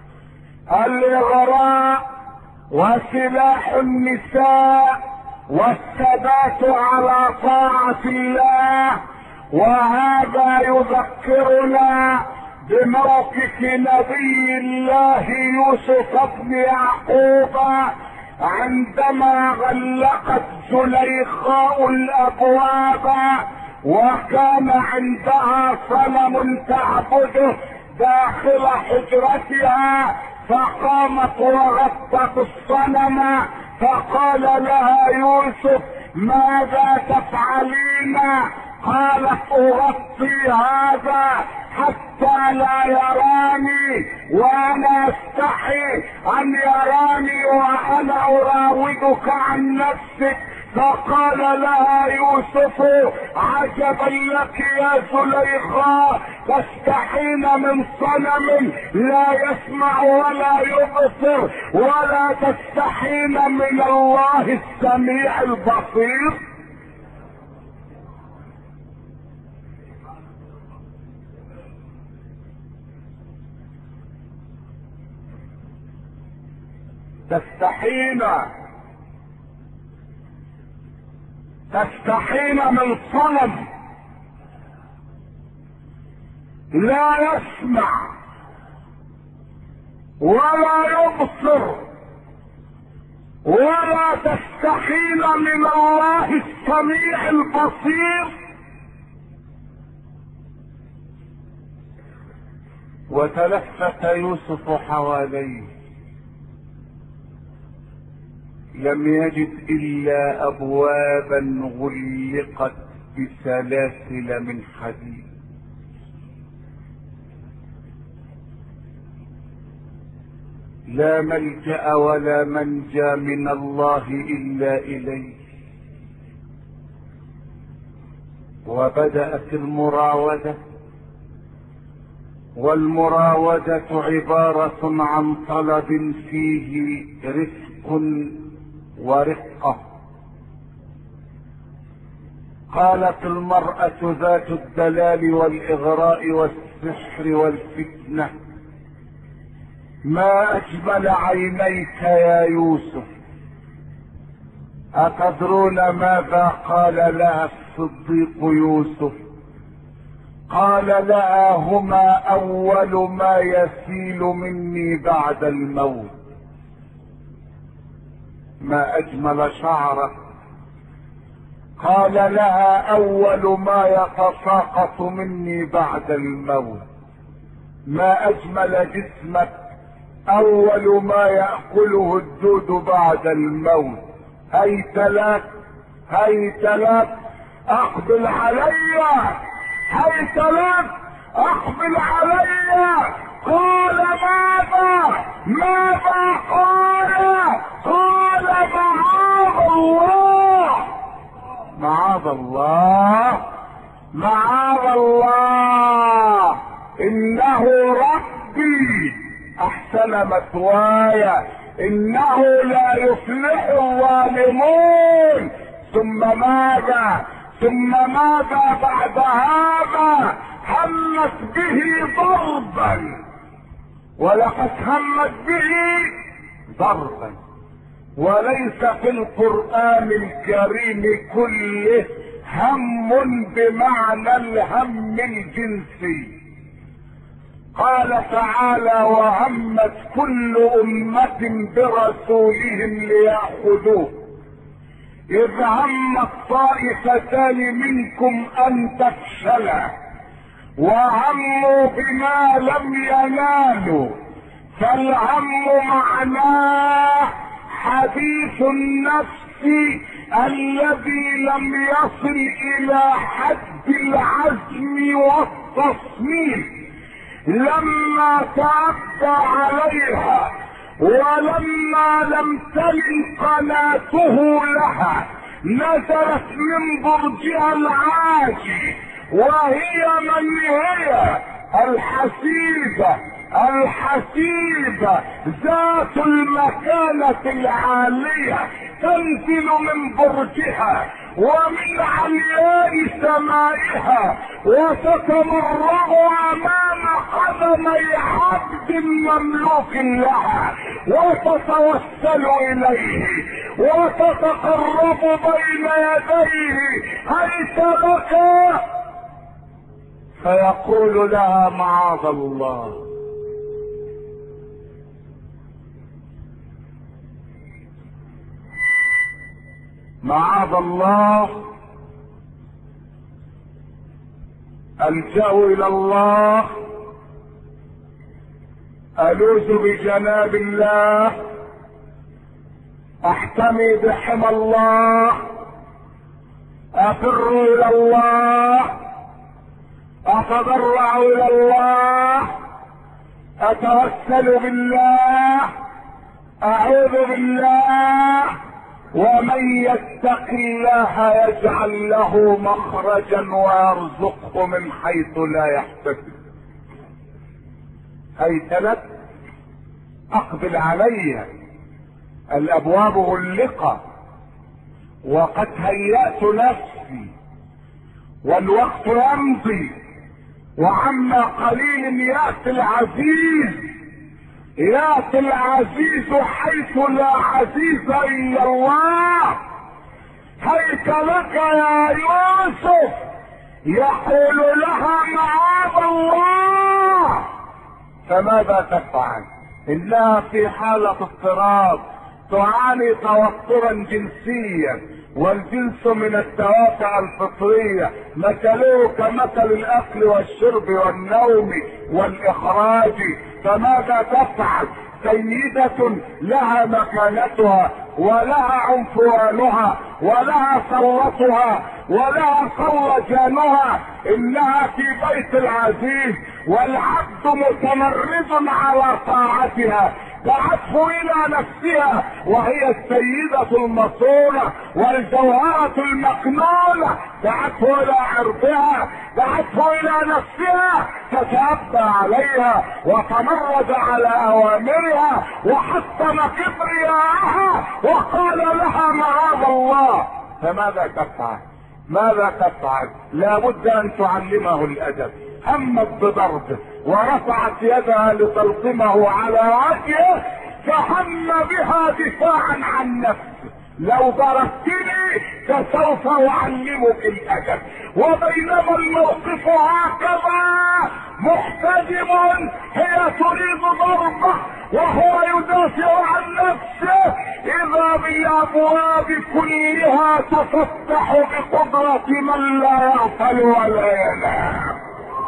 الاغراء وسلاح النساء والثبات على طاعة الله. وهذا يذكرنا بموقف نبي الله يوسف بن يعقوب عندما غلقت زليخاء الابواب، وكان عندها صنم تعبده داخل حجرتها، فقامت وغطت الصنم، فقال لها يوسف ماذا تفعلين؟ قالت اغطي هذا حتى لا يراني، وانا استحي ان يراني وانا اراودك عن نفسك. فقال لها يوسف عجبا لك يا زليخا، تستحين من صنم لا يسمع ولا يبصر، ولا تستحين من الله السميع البصير. تستحين تستحين من صنم لا يسمع ولا يبصر، ولا تستحين من الله السميع البصير. وتلفت يوسف حواليه، لم يجد الا ابوابا غلقت بسلاسل من حديد. لا ملجأ ولا منجى من الله الا اليه. وبدأت المراودة. والمراودة عبارة عن طلب فيه رفق ورقة. قالت المرأة ذات الدلال والإغراء والسحر والفتنة: ما أجمل عينيك يا يوسف. أتدرون ماذا قال لها الصديق يوسف؟ قال لها: هما أول ما يسيل مني بعد الموت. ما أجمل شعرك. قال لها: أول ما يتساقط مني بعد الموت. ما أجمل جسمك. أول ما يأكله الدود بعد الموت. هيت لك هيت لك أقبل علي، هيت لك أقبل علي. قال: ماذا ماذا قال؟ قال: معاذ الله معاذ الله معاذ الله، إنه ربي أحسن مثواي، إنه لا يفلح الظالمون. ثم ماذا ثم ماذا بعد هذا؟ همت به ضربا، ولقد همت به ضربا. وليس في القرآن الكريم كله هم بمعنى الهم الجنسي. قال تعالى: وهمت كل أمة برسولهم ليأخذوه إذ همت طائفتان منكم أن تفشلا وهموا بما لم ينالوا. فالهم معناه حديث النفس الذي لم يصل إلى حد العزم والتصميم، لما تعدى عليها ولما لم تلن قناته لها نزلت من برجها العاجي، وهي من هي؟ الحسيبة الحسيبة ذات المكانة العالية، تنزل من برجها ومن علياء سمائها وتتمرغ امام قدمي عبد مملوك لها وتتوسل اليه وتتقرب بين يديه: هيت لك. فيقول لها: معاذ الله. معاذ الله. ألجأ إلى الله، ألوذ بجناب الله، أحتمي بحمى الله، أفر إلى الله، أتضرع إلى الله، أتوسل بالله، أعوذ بالله. ومن يتق الله يجعل له مخرجا ويرزقه من حيث لا يحتسب. هيت لك أقبل علي، الأبواب غلقت وقد هيأت نفسي والوقت يمضي، وعما قليل يأتي العزيز، يأتي العزيز حيث لا عزيز إلا الله. هيت لك يا يوسف. يقول لها: معاذ الله. فماذا تفعل؟ إنها في حالة اضطراب، تعاني توترا جنسيا، والجنس من الدوافع الفطرية، مثله كمثل الأكل والشرب والنوم والإخراج. فماذا تفعل؟ سيدة لها مكانتها ولها عنفوانها ولها صلتها ولها صلجانها، انها في بيت العزيز والعبد متمرد على طاعتها. دعته الى نفسها وهي السيدة المصونة والجوهرة المكنونة، دعته الى عرضها، دعته الى نفسها، فتأبى عليها وتمرد على اوامرها وحطم كبرياءها وقال لها معاذ الله. فماذا تفعل؟ ماذا تفعل؟ لابد ان تعلمه الادب. همت بضربه ورفعت يدها لتلطمه على وجهه، فهم بها دفاعا عن نفسه. لو ضربتني فسوف اعلمك الادب. وبينما الموقف هكذا محتجب، هي تريد ضربه وهو يدافع عن نفسه، اذا بالابواب كلها تفتح بقدرة من لا يغفل ولا ينام.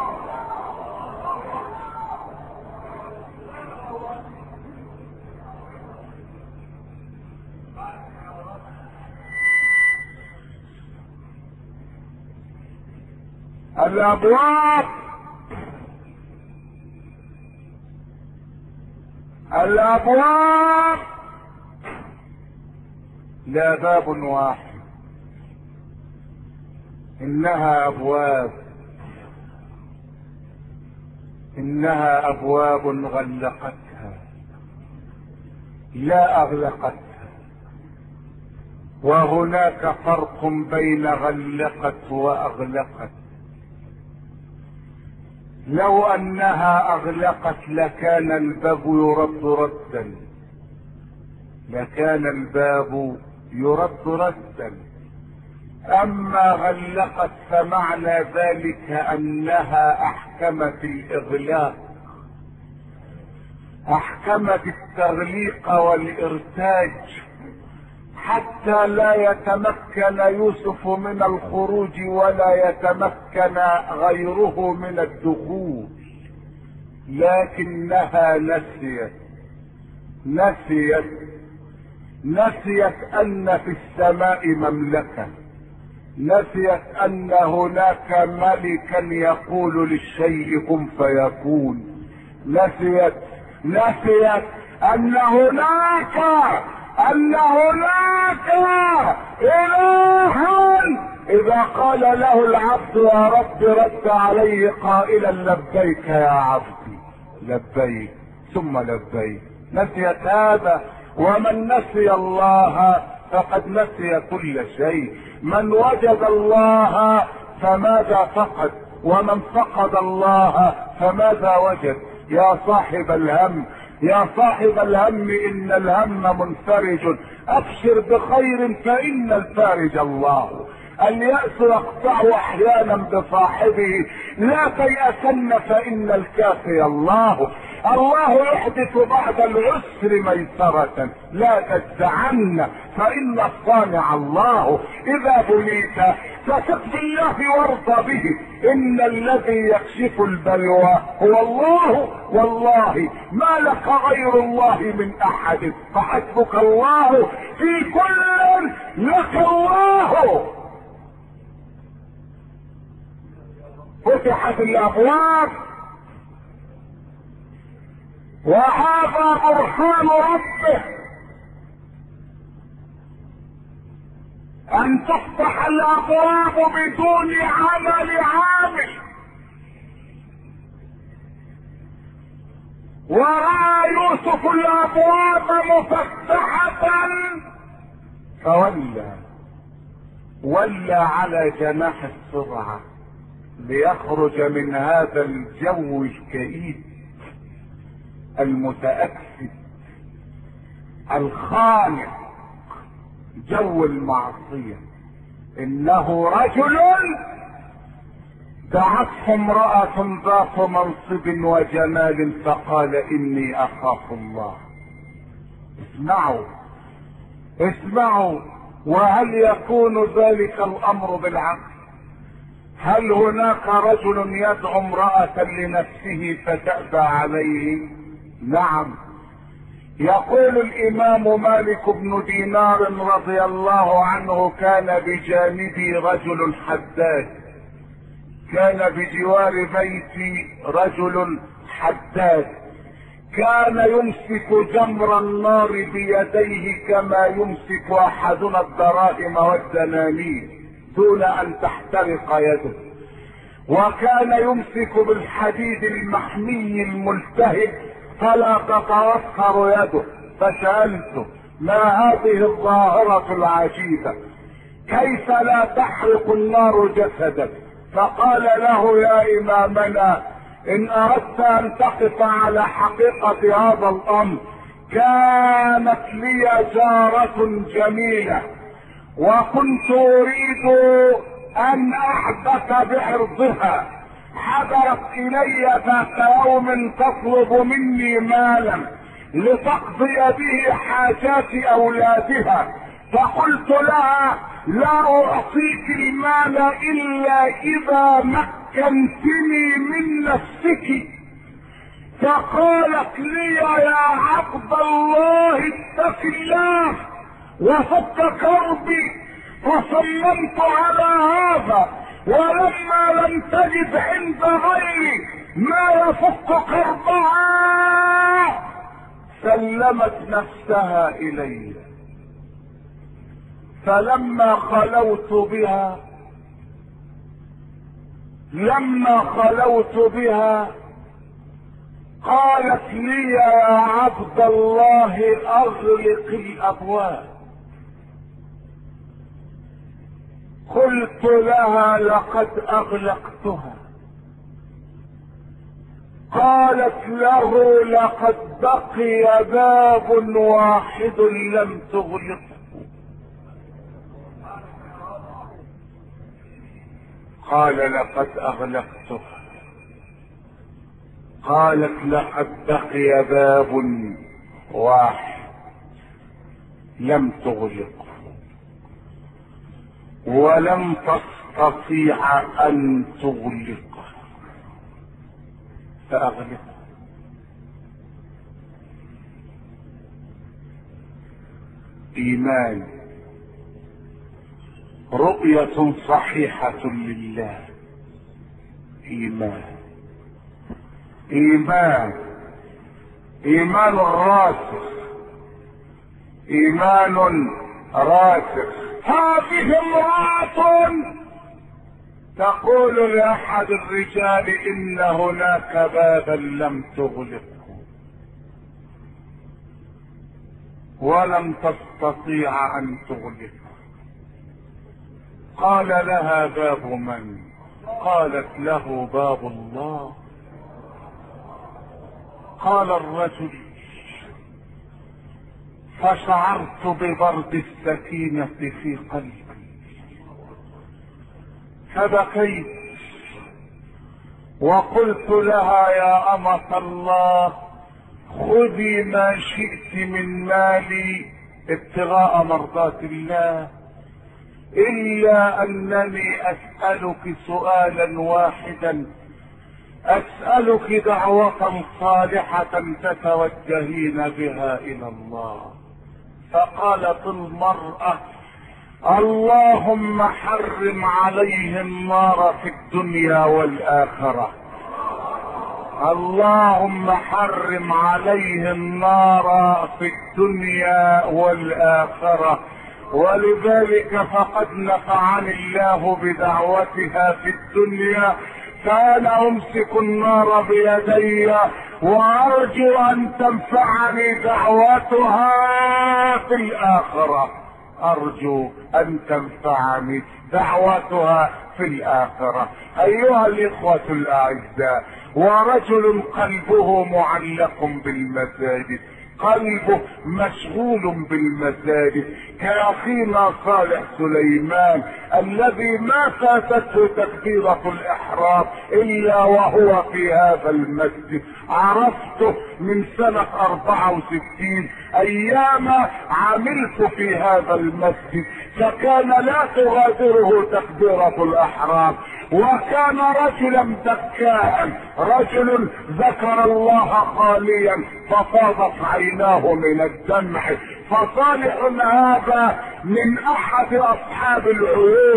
الابواب الابواب لا باب واحد، انها ابواب، انها ابواب غلقتها لا اغلقتها. وهناك فرق بين غلقت واغلقت. لو انها اغلقت لكان الباب يرد ردا، لكان الباب يرد ردا. اما غلقت فمعنى ذلك انها احكمت الاغلاق، احكمت التغليق والارتاج حتى لا يتمكن يوسف من الخروج ولا يتمكن غيره من الدخول. لكنها نسيت نسيت نسيت ان في السماء مملكة، نسيت ان هناك ملكا يقول للشيء كن فيكون، نسيت نسيت ان هناك ان هناك الها اذا قال له العبد يا رب رد عليه قائلا لبيك يا عبدي، لبيك ثم لبيك. نسيت هذا. ومن نسي الله فقد نسي كل شيء. من وجد الله فماذا فقد؟ ومن فقد الله فماذا وجد؟ يا صاحب الهم، يا صاحب الهم ان الهم منفرج، ابشر بخير فان الفارج الله. اليأس يقطع احيانا بصاحبه، لا تيأسن فان الكافي الله. الله يحدث بعد العسر ميسرة، لا تجزعن فان الصانع الله. اذا بليت فثق بالله وارضى به، ان الذي يكشف البلوى هو الله، والله ما لك غير الله من احد، فحسبك الله في كل لك الله. فتحت الابواب، وهذا برهان ربه ان تفتح الابواب بدون عمل عامل. ورأى يوسف الابواب مفتحة فولى ولى على جناح السرعة ليخرج من هذا الجو الكئيب المتأكد الخانق، جو المعصية. انه رجل دعته امرأة ذات منصب وجمال فقال اني اخاف الله. اسمعوا اسمعوا، وهل يكون ذلك الامر بالعقل؟ هل هناك رجل يدعو امرأة لنفسه فتأبى عليه؟ نعم. يقول الامام مالك بن دينار رضي الله عنه كان بجانبي رجل حداد، كان بجوار بيتي رجل حداد، كان يمسك جمر النار بيديه كما يمسك احدنا الدراهم والدنانير دون ان تحترق يده، وكان يمسك بالحديد المحمي الملتهب فلا تتوتر يده. فسألته ما هذه الظاهرة العجيبة؟ كيف لا تحرق النار جسدك؟ فقال له يا إمامنا إن أردت أن تقف على حقيقة هذا الأمر، كانت لي جارة جميلة وكنت أريد أن أحبك بعرضها، حضرت إلي ذات يوم تطلب مني مالا لتقضي به حاجات أولادها، فقلت لها لا أعطيك المال إلا إذا مكنتني من نفسك. فقالت لي يا عبد الله اتق الله وفك كربي، فصممت على هذا، ولما لم تجد عند غيري ما يفك كربها سلمت نفسها إلي. فلما خلوت بها لما خلوت بها قالت لي يا عبد الله اغلق الابواب. قلت لها لقد اغلقتها. قالت له لقد بقي باب واحد لم تغلقه. قال لقد اغلقته. قالت لقد بقي باب واحد لم تغلقه ولم تستطيع ان تغلقه فاغلقه. ايمان، رؤية صحيحة لله، ايمان ايمان ايمان راسخ، ايمان راسخ. هذه امرأة تقول لاحد الرجال ان هناك بابا لم تغلقه ولم تستطيع ان تغلقه. قال لها باب من؟ قالت له باب الله. قال الرجل فشعرت ببرد السكينة في قلبي فبكيت وقلت لها يا أمة الله خذي ما شئت من مالي ابتغاء مرضات الله، إلا أنني أسألك سؤالا واحدا، أسألك دعوة صالحة تتوجهين بها إلى الله. فقالت المرأة اللهم حرم عليه النار في الدنيا والآخرة، اللهم حرم عليه النار في الدنيا والآخرة. ولذلك فقد نفعني الله بدعوتها في الدنيا، فأنا أمسك النار بيدي وأرجو أن تنفعني دعوتها في الآخرة، أرجو أن تنفعني دعوتها في الآخرة. أيها الإخوة الأعزاء، ورجل قلبه معلق بالمساجد، قلبه مشغول بالمساجد كأخينا صالح سليمان الذي ما فاتته تكبيرة الإحرام إلا وهو في هذا المسجد. عرفته من سنة أربعة وستين أيام عملت في هذا المسجد، فكان لا تغادره تكبيرة الإحرام، وكان رجلا بكاء، رجل ذكر الله خاليا ففاضت عيناه من الدمع. فصالح هذا من احد اصحاب العيون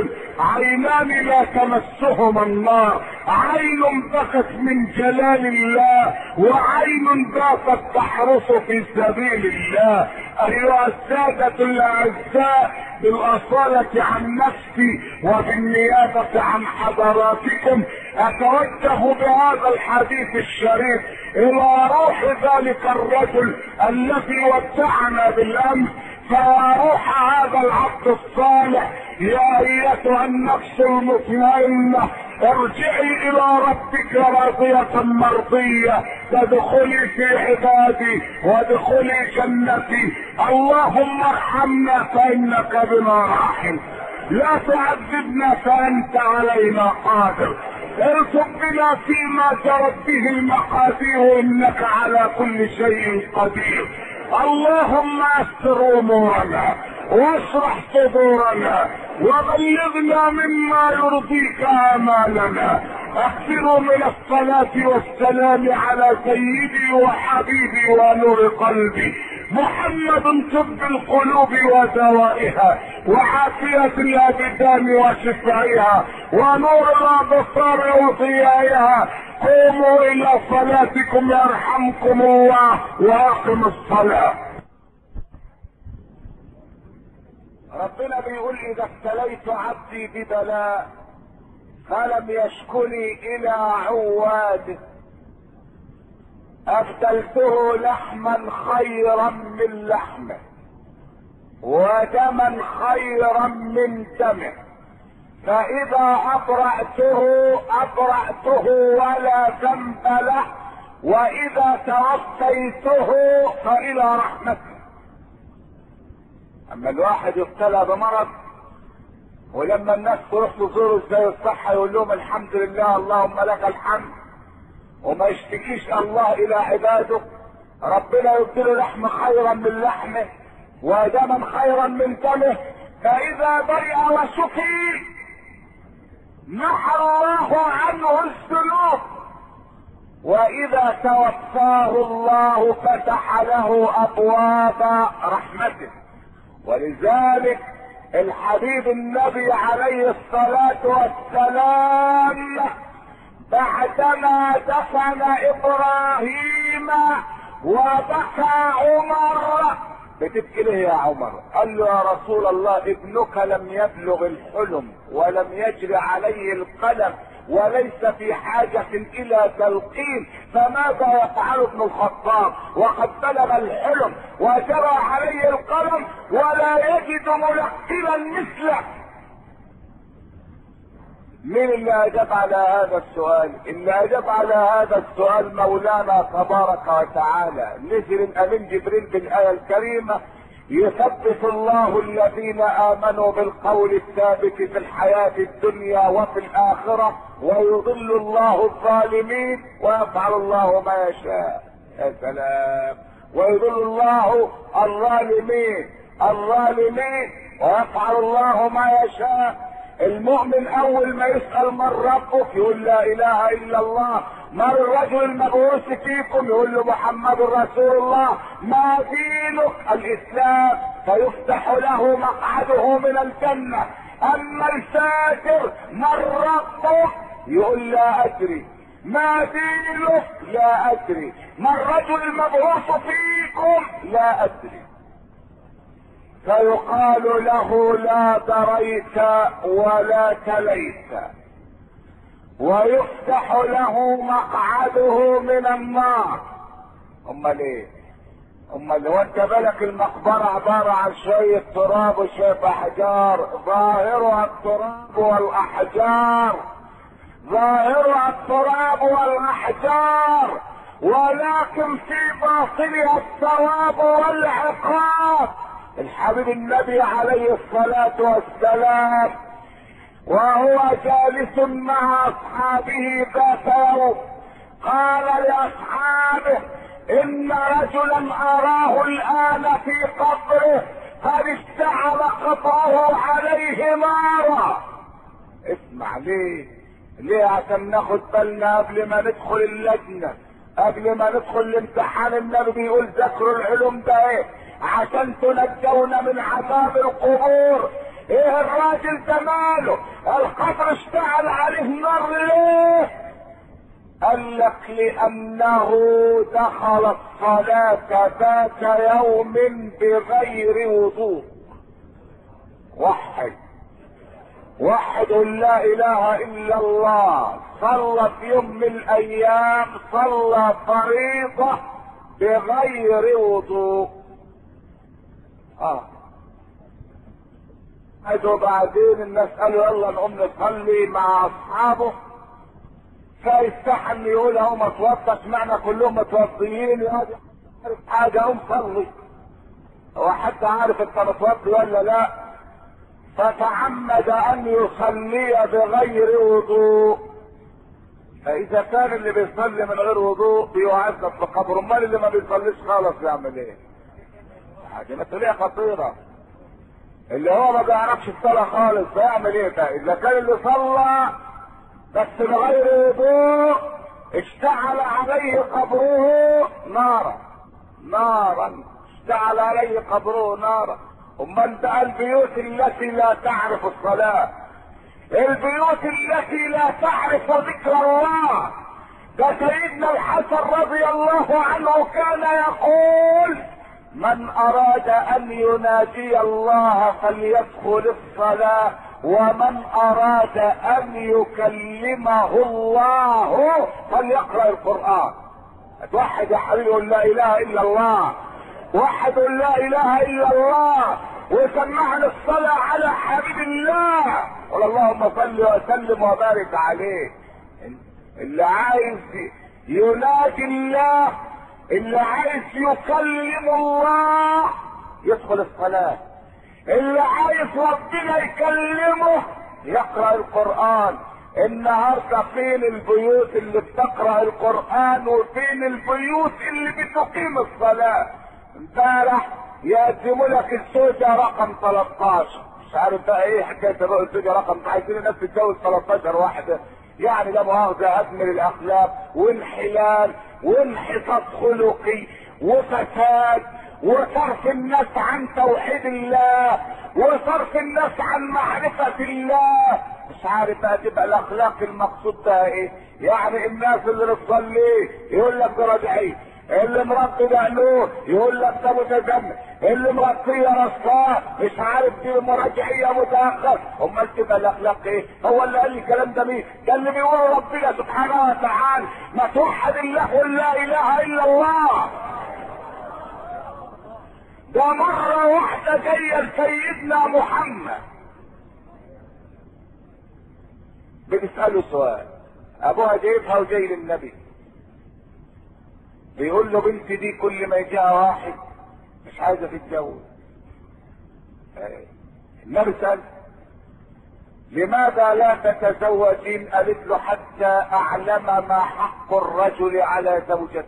عينان لا تمسهما النار، عين بكت من جلال الله، وعين باتت تحرس في سبيل الله. ايها السادة الاعزاء، بالاصالة عن نفسي وبالنيابة عن حضراتكم اتوجه بهذا الحديث الشريف الى روح ذلك الرجل الذي ودعنا بالامس. فيا روح هذا العبد الصالح، يا ايتها النفس المطمئنة، ارجعي الى ربك راضية مرضية، تدخلي في عبادي وادخلي جنتي. اللهم ارحمنا فانك بنا راحم، لا تعذبنا فانت علينا قادر، الطف بنا فيما جرت به المقادير انك على كل شيء قدير. اللهم استر امورنا واشرح صدورنا وبلغنا مما يرضيك امالنا. اكثروا من الصلاة والسلام على سيدي وحبيبي ونور قلبي محمد، طب القلوب ودوائها وعافية الابدان وشفائها ونور الابصار وضيائها. قوموا الى صلاتكم يرحمكم الله واقم الصلاة. ربنا بيقول اذا ابتليت عبدي ببلاء فلم يشكني الى عواده ابدلته لحما خيرا من لحمه ودما خيرا من دمه، فاذا ابرأته ابرأته ولا ذنب له، واذا توفيته فالى رحمته. اما الواحد يبتلى بمرض ولما الناس تروح تزوره ازاي الصحة يقول لهم الحمد لله اللهم لك الحمد، وما يشتكيش الله الى عباده، ربنا يبدله لحم خيرا من لحمه ودما خيرا من دمه، فاذا برئ وشفي محى الله عنه الذنوب، واذا توفاه الله فتح له ابواب رحمته. ولذلك الحبيب النبي عليه الصلاة والسلام بعدما دفن ابراهيم وبكى عمر، بتبكي ليه يا عمر؟ قال له يا رسول الله ابنك لم يبلغ الحلم ولم يجري عليه القلم وليس في حاجة الى تلقين، فماذا يفعل ابن الخطاب وقد بلغ الحلم وجرى عليه القلم ولا يجد ملقنا مثله؟ مين اللي اجاب على هذا السؤال؟ اللي اجاب على هذا السؤال مولانا تبارك وتعالى. نزل الامين جبريل بالايه الكريمه: يثبت الله الذين امنوا بالقول الثابت في الحياة الدنيا وفي الاخرة ويضل الله الظالمين ويفعل الله ما يشاء. يا سلام! ويضل الله الظالمين الظالمين ويفعل الله ما يشاء. المؤمن اول ما يسأل من ربك يقول لا اله الا الله. ما الرجل المبعوث فيكم؟ يقول له محمد رسول الله. ما دينك؟ الاسلام. فيفتح له مقعده من الجنة. اما الفاجر من ربك؟ يقول لا ادري. ما دينك؟ لا ادري. ما الرجل المبعوث فيكم؟ لا ادري. فيقال له لا دريت ولا تليت، ويفتح له مقعده من النار. امال ايه؟ امال هو انت بالك المقبرة عبارة عن شوية تراب وشوية احجار، ظاهرها التراب والاحجار، ظاهرها التراب والاحجار، ولكن في باطنها الثواب والعقاب. الحبيب النبي عليه الصلاة والسلام وهو جالس مع اصحابه ذات يوم قال لاصحابه: ان رجلا اراه الان في قبره قد اشتعل قطعه عليه نارا. اسمع ليه؟ ليه؟ عشان ناخد بالنا قبل ما ندخل اللجنة، قبل ما ندخل الامتحان. النبي بيقول ذكروا العلوم ده ايه؟ عشان تنجون من عذاب القبور. ايه الراجل ده ماله؟ القبر اشتعل عليه نار ليه؟ قال لك لانه دخل الصلاة ذات يوم بغير وضوء. وحد وحد لا اله الا الله، صلى في يوم من الايام صلى فريضة بغير وضوء. اه وبعدين الناس قالوا يلا نقوم نصلي مع اصحابه، فيستحن يقول اهو اتوضى، اشمعنى كلهم متوضيين؟ يا حاجه قوم صلي. هو حد عارف انت متوضي ولا لا؟ فتعمد ان يصلي بغير وضوء. فاذا كان اللي بيصلي من غير وضوء بيعذب في قبره، امال اللي ما بيصليش خالص يعمل ايه؟ حاجه مسؤوليه خطيره. اللي هو ما بيعرفش الصلاه خالص بيعمل ايه بقى؟ اذا كان اللي صلى بس بغير وضوء اشتعل عليه قبره نارا نارا اشتعل عليه قبره نارا. امال بقى البيوت التي لا تعرف الصلاة، البيوت التي لا تعرف ذكر الله، ده سيدنا الحسن رضي الله عنه كان يقول من اراد ان يناجي الله فليدخل الصلاة، ومن اراد ان يكلمه الله فليقرأ القرآن. اتوحد يا حبيبي قول لا اله الا الله، وحد لا اله الا الله، وسمعنا الصلاة على حبيب الله، قل اللهم صل وسلم وبارك عليه. اللي عايز يناجي الله، اللي عايز يكلم الله يدخل الصلاة، اللي عايز ربنا يكلمه يقرأ القرآن. النهارده فين البيوت اللي بتقرأ القرآن وفين البيوت اللي بتقيم الصلاة؟ امبارح يقدموا لك الزوجة رقم تلتاشر، مش عارف بقى ايه حكاية الزوجة رقم، عايزين الناس تتجوز تلتاشر واحدة، يعني لا مؤاخذة هدم للأخلاق وانحلال وانحطاط خلقي وفساد وصرف الناس عن توحيد الله وصرف الناس عن معرفة الله. مش عارف بقى تبقى الاخلاق المقصود بها ايه؟ يعني الناس اللي بتصلي يقول لك ده رجعي، اللي مربي بقلوه يقول لك ده متزمت، اللي مربيه رصاه مش عارف دي مراجعيه متاخر. امال تبقى الاخلاق ايه؟ هو اللي قال الكلام ده مين؟ ده اللي بيقول ربنا سبحانه وتعالى ما توحد الله قل لا اله الا الله. ده مرة واحدة جاية سيدنا محمد بتسأله سؤال، ابوها جايبها وجاي للنبي بيقول له بنتي دي كل ما يجيها واحد مش عايزة تتجوز. النبي سأل لماذا لا تتزوجين؟ قالت له حتى اعلم ما حق الرجل على زوجته.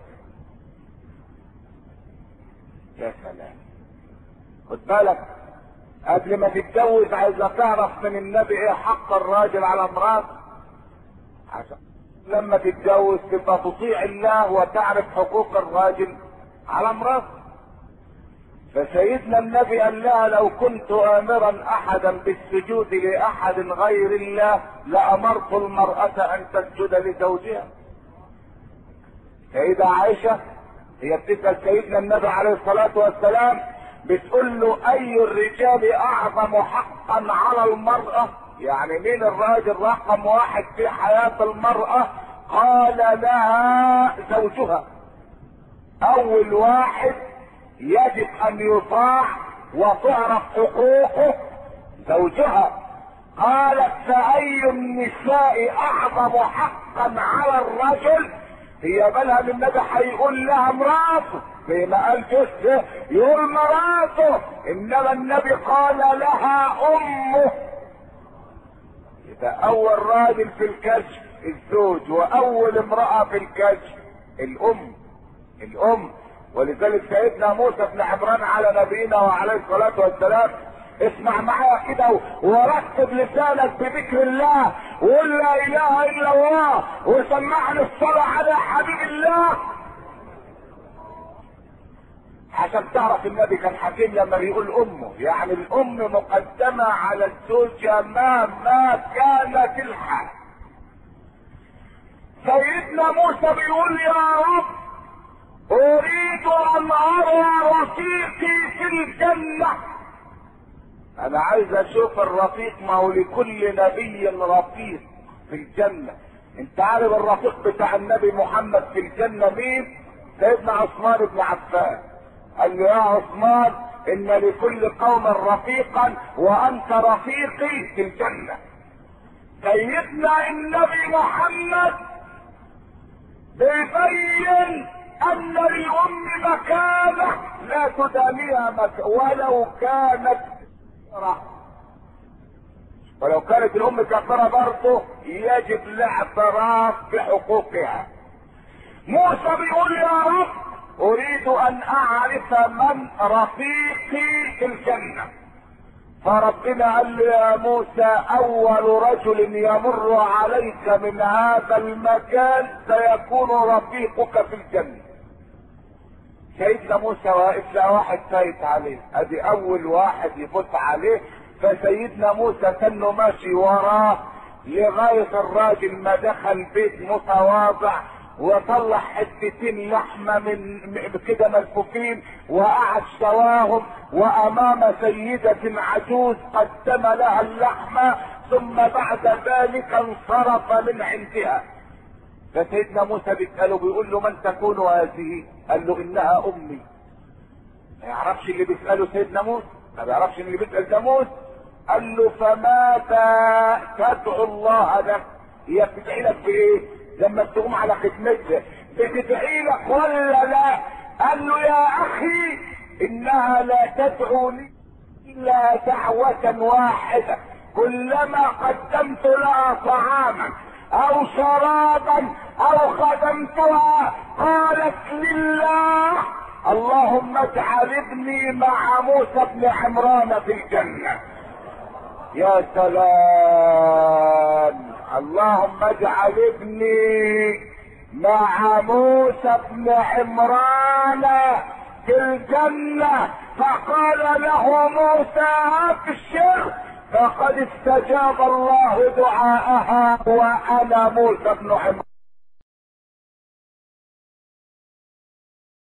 يا سلام، خد بالك قبل ما تتجوز عايزة تعرف من النبي ايه حق الراجل على امراته، عشان لما تتجوز تبقى تطيع الله وتعرف حقوق الراجل على امراته. فسيدنا النبي قال لها لو كنت امرا احدا بالسجود لاحد غير الله لامرت المرأة ان تسجد لزوجها. سيدة عائشة هي بتسأل سيدنا النبي عليه الصلاة والسلام بتقول له اي الرجال اعظم حقا على المرأة، يعني مين الراجل رقم واحد في حياة المرأة؟ قال لها زوجها، اول واحد يجب ان يطاع وتعرف حقوقه زوجها. قالت فاي النساء اعظم حقا على الرجل؟ هي بالها من النبي هيقول لها مراته، زي ما قال جوزها يقول مراته، انما النبي قال لها امه. يبقى اول راجل في الكشف الزوج، واول امرأة في الكشف الام الام ولذلك سيدنا موسى بن عمران على نبينا وعليه الصلاة والسلام اسمع معايا كده ورتب لسانك بذكر الله وقول لا اله الا الله وسمعني الصلاة على حبيب الله. عشان تعرف النبي كان حكيم لما بيقول امه، يعني الام مقدمة على الزوجة مهما كانت الحال. سيدنا موسى بيقول يا رب اريد ان ارى رفيقي في الجنة. انا عايز اشوف الرفيق، ما هو لكل نبي رفيق في الجنة. انت عارف الرفيق بتاع النبي محمد في الجنة مين؟ سيدنا عثمان بن عفان. قال له يا عثمان ان لكل قوم رفيقا وانت رفيقي في الجنة. سيدنا النبي محمد بيبين ان للام مكانه لا تدانيها مك... ولو كانت كفرة. ولو كانت الام كفرة برضه يجب الاعتراف بحقوقها. موسى بيقول يا رب اريد ان اعرف من رفيقي في الجنة. فربنا قال له يا موسى اول رجل يمر عليك من هذا المكان سيكون رفيقك في الجنة. سيدنا موسى واقف لا واحد فايت عليه، ادي اول واحد يفوت عليه. فسيدنا موسى كانه ماشي وراه لغاية الراجل ما دخل بيت متواضع وطلع حتتين لحمة من كده ملفوفين وقعد شواهم، وامام سيدة عجوز قدم لها اللحمة، ثم بعد ذلك انصرف من عندها. فسيدنا موسى بيسأله بيقول له من تكون هذه؟ قال له انها امي. ما يعرفش اللي بيسأله سيدنا موسى، ما بيعرفش اللي بيسأل ده موسى. قال له فماذا تدعو الله لك؟ هي بتدعي لك بايه لما تقوم على خدمتها؟ بتدعي لك ولا لا؟ قال له يا اخي انها لا تدعو لي الا دعوة واحدة، كلما قدمت لها طعاما او شرابا او خدمتها قالت لله اللهم اجعل ابني مع موسى بن عمران في الجنة. يا سلام، اللهم اجعل ابني مع موسى بن عمران في الجنة. فقال له موسى ابشر فقد استجاب الله دعاءها وانا موسى بن عمران.